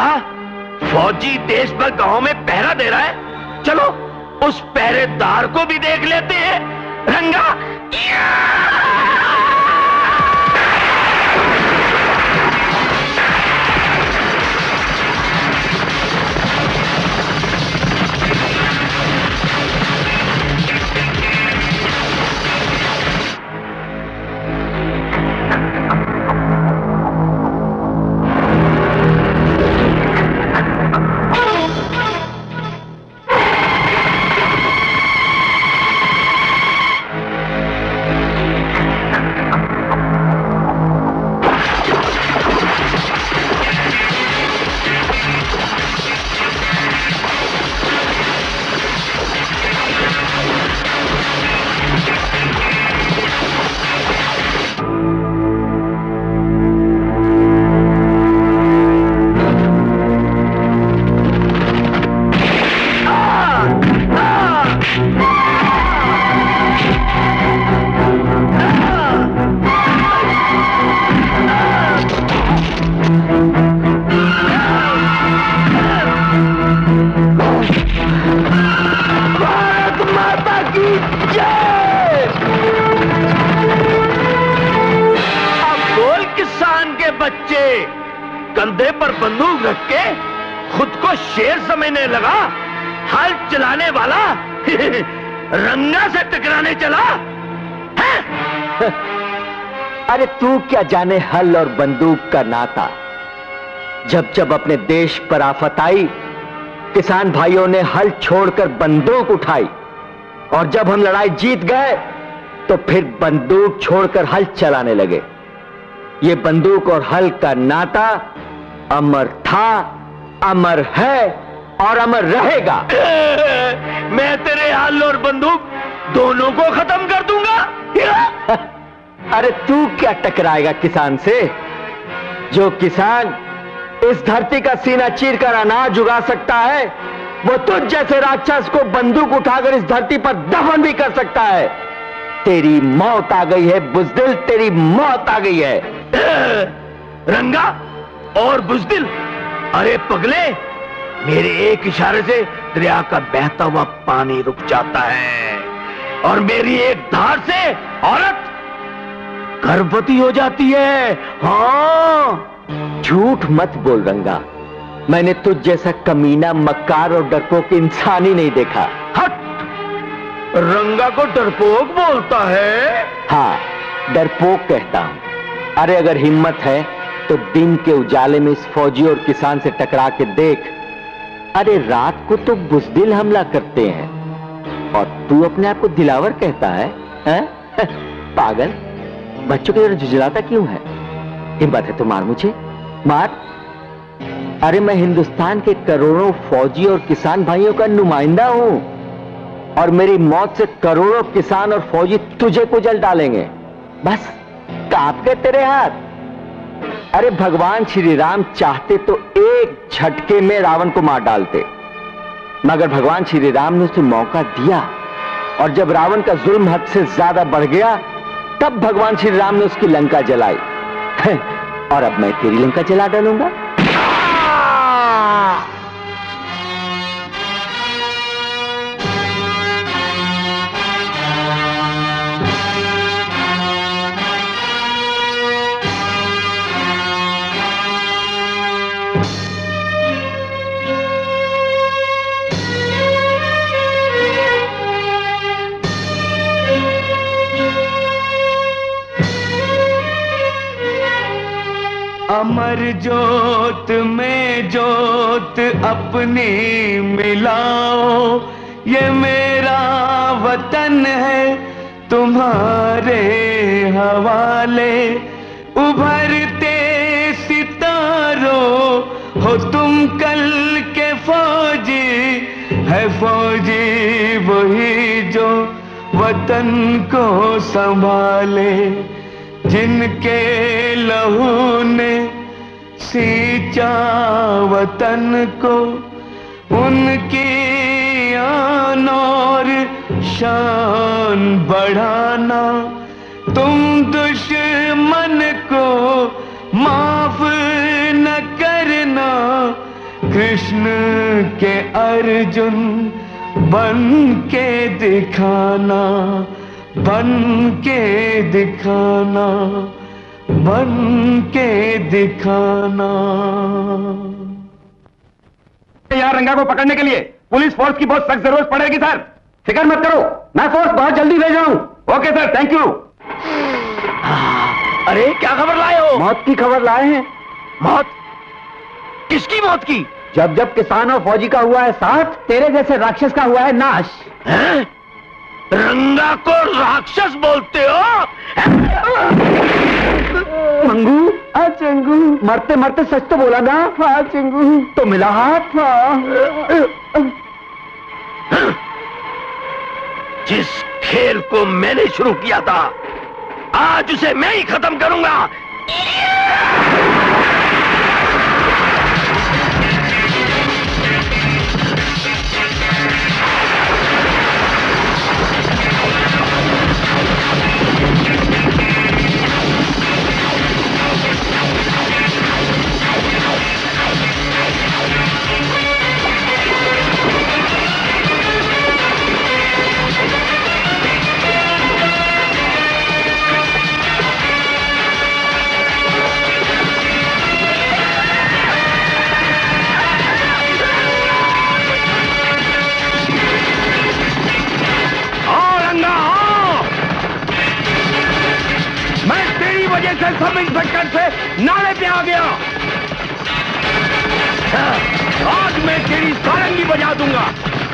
क्या फौजी देश भर गांव में पहरा दे रहा है? चलो उस पहरेदार को भी देख लेते हैं। रंगा कंधे पर बंदूक रख के खुद को शेर समझने लगा। हल चलाने वाला रंगा से टकराने चला है? अरे तू क्या जाने हल और बंदूक का नाता। जब जब अपने देश पर आफत आई, किसान भाइयों ने हल छोड़कर बंदूक उठाई, और जब हम लड़ाई जीत गए तो फिर बंदूक छोड़कर हल चलाने लगे। ये बंदूक और हल का नाता अमर था, अमर है और अमर रहेगा। मैं तेरे हल और बंदूक दोनों को खत्म कर दूंगा। अरे तू क्या टकराएगा किसान से? जो किसान इस धरती का सीना चीरकर अनाज उगा सकता है, वो तुझ जैसे राक्षस को बंदूक उठाकर इस धरती पर दफन भी कर सकता है। तेरी मौत आ गई है बुज़दिल, तेरी मौत आ गई है। रंगा और बुज़दिल, अरे पगले, मेरे एक इशारे से दरिया का बहता हुआ पानी रुक जाता है और मेरी एक धार से औरत गर्भवती हो जाती है। हाँ, झूठ मत बोल रंगा, मैंने तुझ जैसा कमीना, मक्कार और डरपोक इंसान ही नहीं देखा। हट! रंगा को डरपोक बोलता है? हाँ, डरपोक कहता हूं। अरे अगर हिम्मत है तो दिन के उजाले में इस फौजी और किसान से टकरा के देख। अरे रात को तो बुज़दिल हमला करते हैं और तू अपने आप को दिलावर कहता है, हैं? पागल, बच्चों की तरह झुझलाता क्यों है? हिम्मत है तो मार मुझे, मार। अरे मैं हिंदुस्तान के करोड़ों फौजी और किसान भाइयों का नुमाइंदा हूं और मेरी मौत से करोड़ों किसान और फौजी तुझे कुचल डालेंगे। बस कांप गए तेरे हाथ। अरे भगवान श्री राम चाहते तो एक झटके में रावण को मार डालते, मगर भगवान श्री राम ने उसे मौका दिया और जब रावण का जुल्म हद से ज्यादा बढ़ गया तब भगवान श्री राम ने उसकी लंका जलाई। और अब मैं तेरी लंका जला डालूंगा। अमर जोत में जोत अपनी मिलाओ, ये मेरा वतन है तुम्हारे हवाले। उभरते सितारों हो तुम कल के फौजी, है फौजी वही जो वतन को संभाले। जिनके लहू ने सींचा वतन को, उनकी आन और शान बढ़ाना। तुम दुश्मन को माफ न करना, कृष्ण के अर्जुन बन के दिखाना, बन के दिखाना, बन के दिखाना। यार रंगा को पकड़ने के लिए पुलिस फोर्स की बहुत सख्त जरूरत पड़ेगी सर। फिक्र मत करो, मैं फोर्स बहुत जल्दी भेज रहा हूं। Okay sir, thank you. अरे क्या खबर लाए हो? मौत की खबर लाए हैं। मौत? किसकी मौत की? जब जब किसान और फौजी का हुआ है साथ, तेरे जैसे राक्षस का हुआ है नाश। हैं? रंगा को राक्षस बोलते हो? मंगू, हाँ चंगू, मरते मरते सच तो बोला ना। हाँ चंगू, तो मिला हाथ। हाँ। जिस खेल को मैंने शुरू किया था, आज उसे मैं ही खत्म करूंगा। सब इंस्पेक्टर से नाले पे आ गया। आज मैं तेरी सारंगी बजा दूंगा।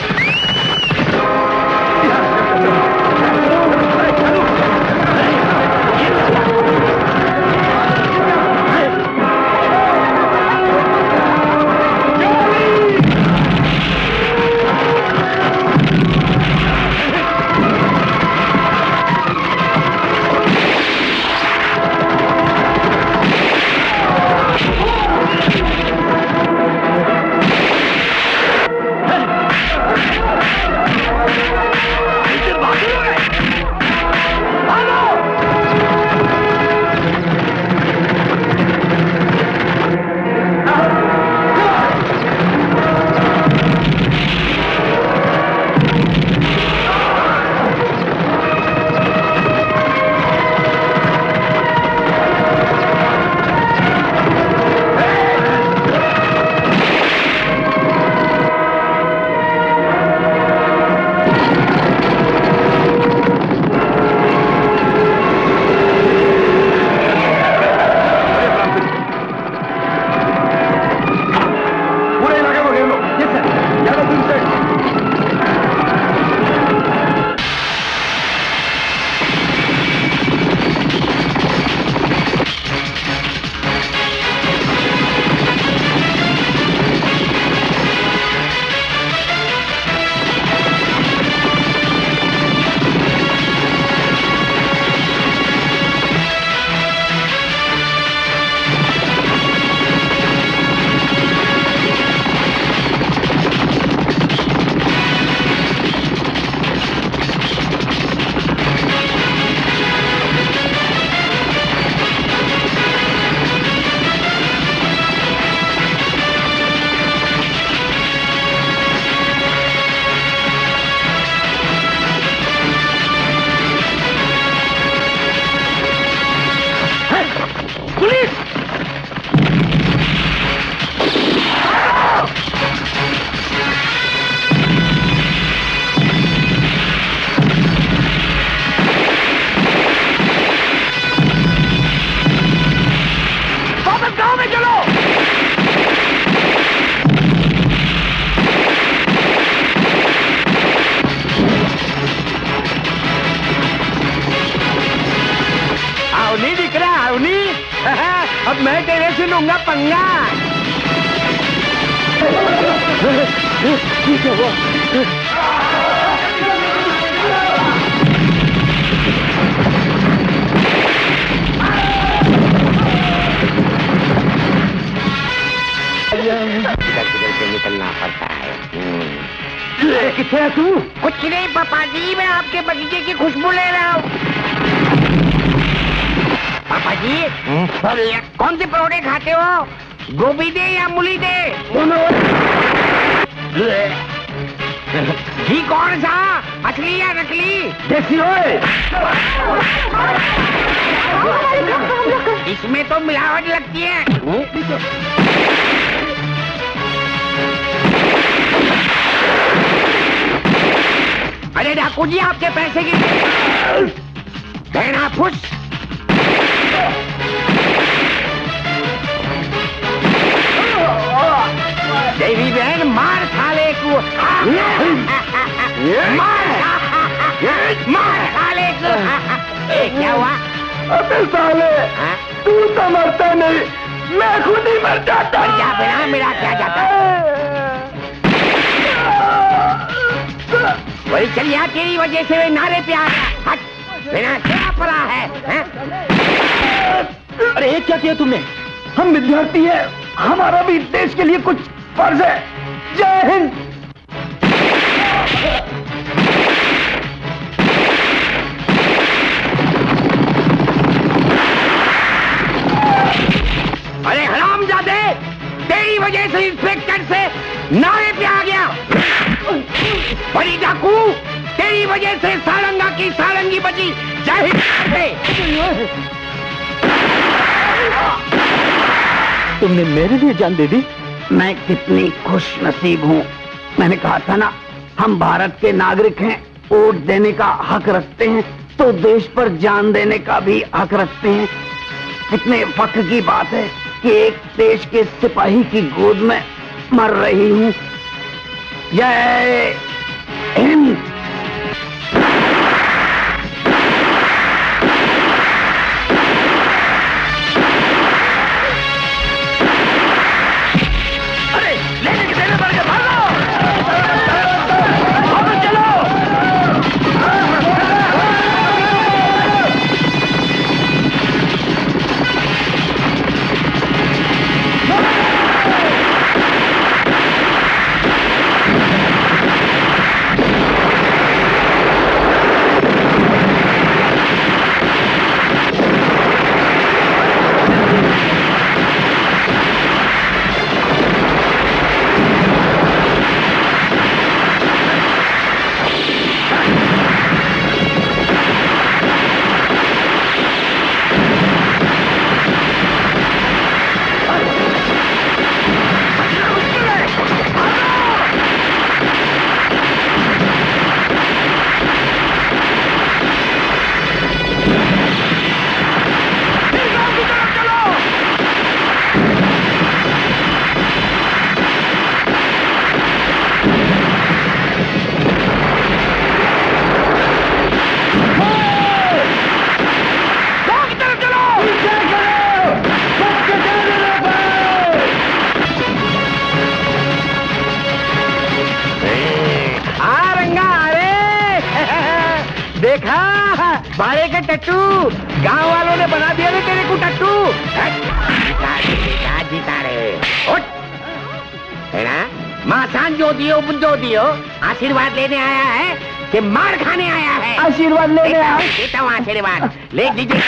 अब मैं तेरे से लूंगा पंगा। ठीक है वो किधर से निकलना पड़ता है। किथे है तू? कुछ नहीं पापा जी, मैं आपके बगीचे की खुशबू ले रहा हूँ। पापा जी कौन से परोठे खाते हो? गोभी दे या मूली दे? दोनों। असली या नकली? देसी ओए। इसमें तो मिलावट लगती है। अरे डाकू जी, आपके पैसे की गहना फुस। देवी बहन, मार खा ले को। मार खा ले को। क्या हुआ? अबे साले, तू तो मरता नहीं, मैं खुद ही मर जाता। मर जा बिना मेरा क्या जाता। वही चलिया, तेरी वजह से वे नारे पे आ गया। हट, बिना क्या पड़ा है? अरे क्या किया तुमने? हम विद्यार्थी हैं, हमारा भी देश के लिए कुछ फर्ज है। जय हिंद। अरे हरामजादे, तेरी वजह से इंस्पेक्टर से नारे पे आ गया। बड़ी डाकू, तेरी वजह से सारंगा की सारंगी बची। जय हिंद। तुमने मेरे लिए जान दे दी। मैं कितनी खुश नसीब हूँ। मैंने कहा था ना, हम भारत के नागरिक हैं, वोट देने का हक रखते हैं, तो देश पर जान देने का भी हक रखते हैं। कितने फख्र की बात है कि एक देश के सिपाही की गोद में मर रही हूँ। जय हिंद। बाड़े के टट्टू, गांव वालों ने बना दिया ना तेरे को टट्टू। जीता रे, उठ। है ना, मासान जो दियो, आशीर्वाद लेने आया है कि मार खाने आया है? आशीर्वाद लेने आया। देता हूँ आशीर्वाद, ले लीजिए।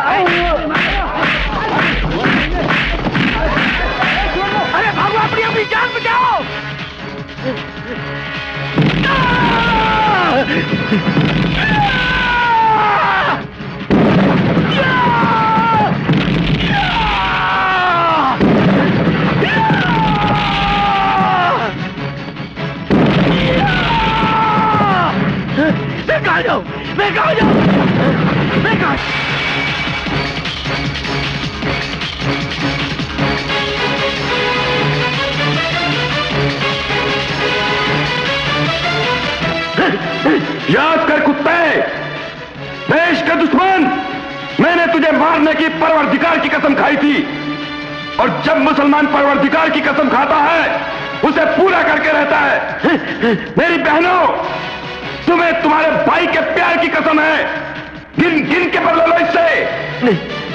अरे भागो, अपनी अपनी जान बचाओ। बेकार जाओ। याद कर कुत्ते, देश का दुश्मन, मैंने तुझे मारने की परवरदिगार की कसम खाई थी, और जब मुसलमान परवरदिगार की कसम खाता है उसे पूरा करके रहता है। मेरी बहनों, तुम्हें तुम्हारे भाई के प्यार की कसम है, गिन गिन के बदल लो इससे।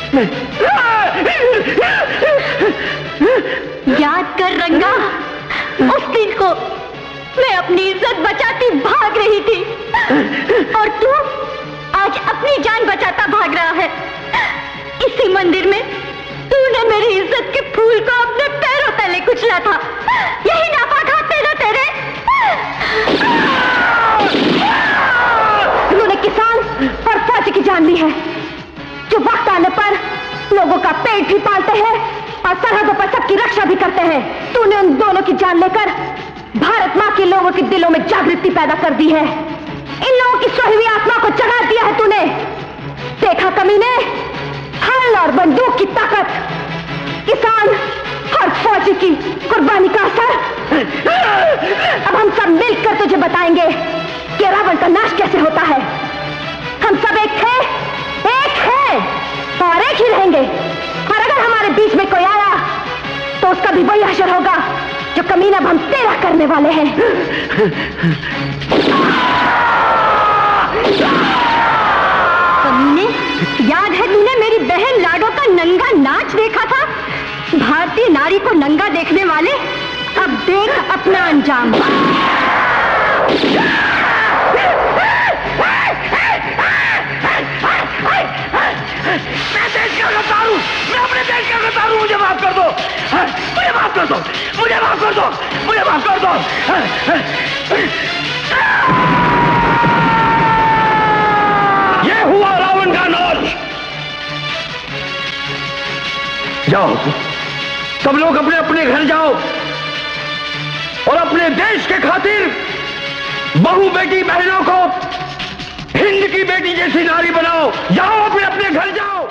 याद कर रंगा, उस दिन को मैं अपनी इज्जत बचाती भाग रही थी, और तू आज अपनी जान बचाता भाग रहा है। इसी मंदिर में तूने मेरी इज्जत के फूल को अपने पैरों तले कुचला था। यही नापाक हाथ थे ना तेरे? का पेट भी पालते हैं और सरहदों पर सबकी रक्षा भी करते हैं। तूने उन दोनों की जान लेकर भारत माँ के लोगों के दिलों में जागृति पैदा कर दी है। इन लोगों की सोई हुई आत्मा को जगा दिया है तूने। देखा कमीने, हल और बंदूक की ताकत, किसान और फौजी की कुर्बानी का असर। अब हम सब मिलकर तुझे बताएंगे कि रावण का नाश कैसे होता है। हम सब एक हैं और एक ही रहेंगे। और अगर हमारे बीच में कोई आया तो उसका भी वही हश्र होगा जो कमीना अब हम तेरा करने वाले हैं। कमीने, याद है तूने मेरी बहन लाडो का नंगा नाच देखा था? भारतीय नारी को नंगा देखने वाले, अब देख अपना अंजाम। मैं देश का गद्दार हूं, मैं अपने देश का गद्दार हूं, मुझे माफ कर दो, मुझे माफ कर दो, मुझे माफ कर दो, मुझे माफ कर दो। ये हुआ रावण का नाश। जाओ सब लोग अपने अपने घर जाओ और अपने देश के खातिर बहू बेटी बहनों को हिंद की बेटी जैसी नारी बनाओ। जाओ अपने अपने घर जाओ।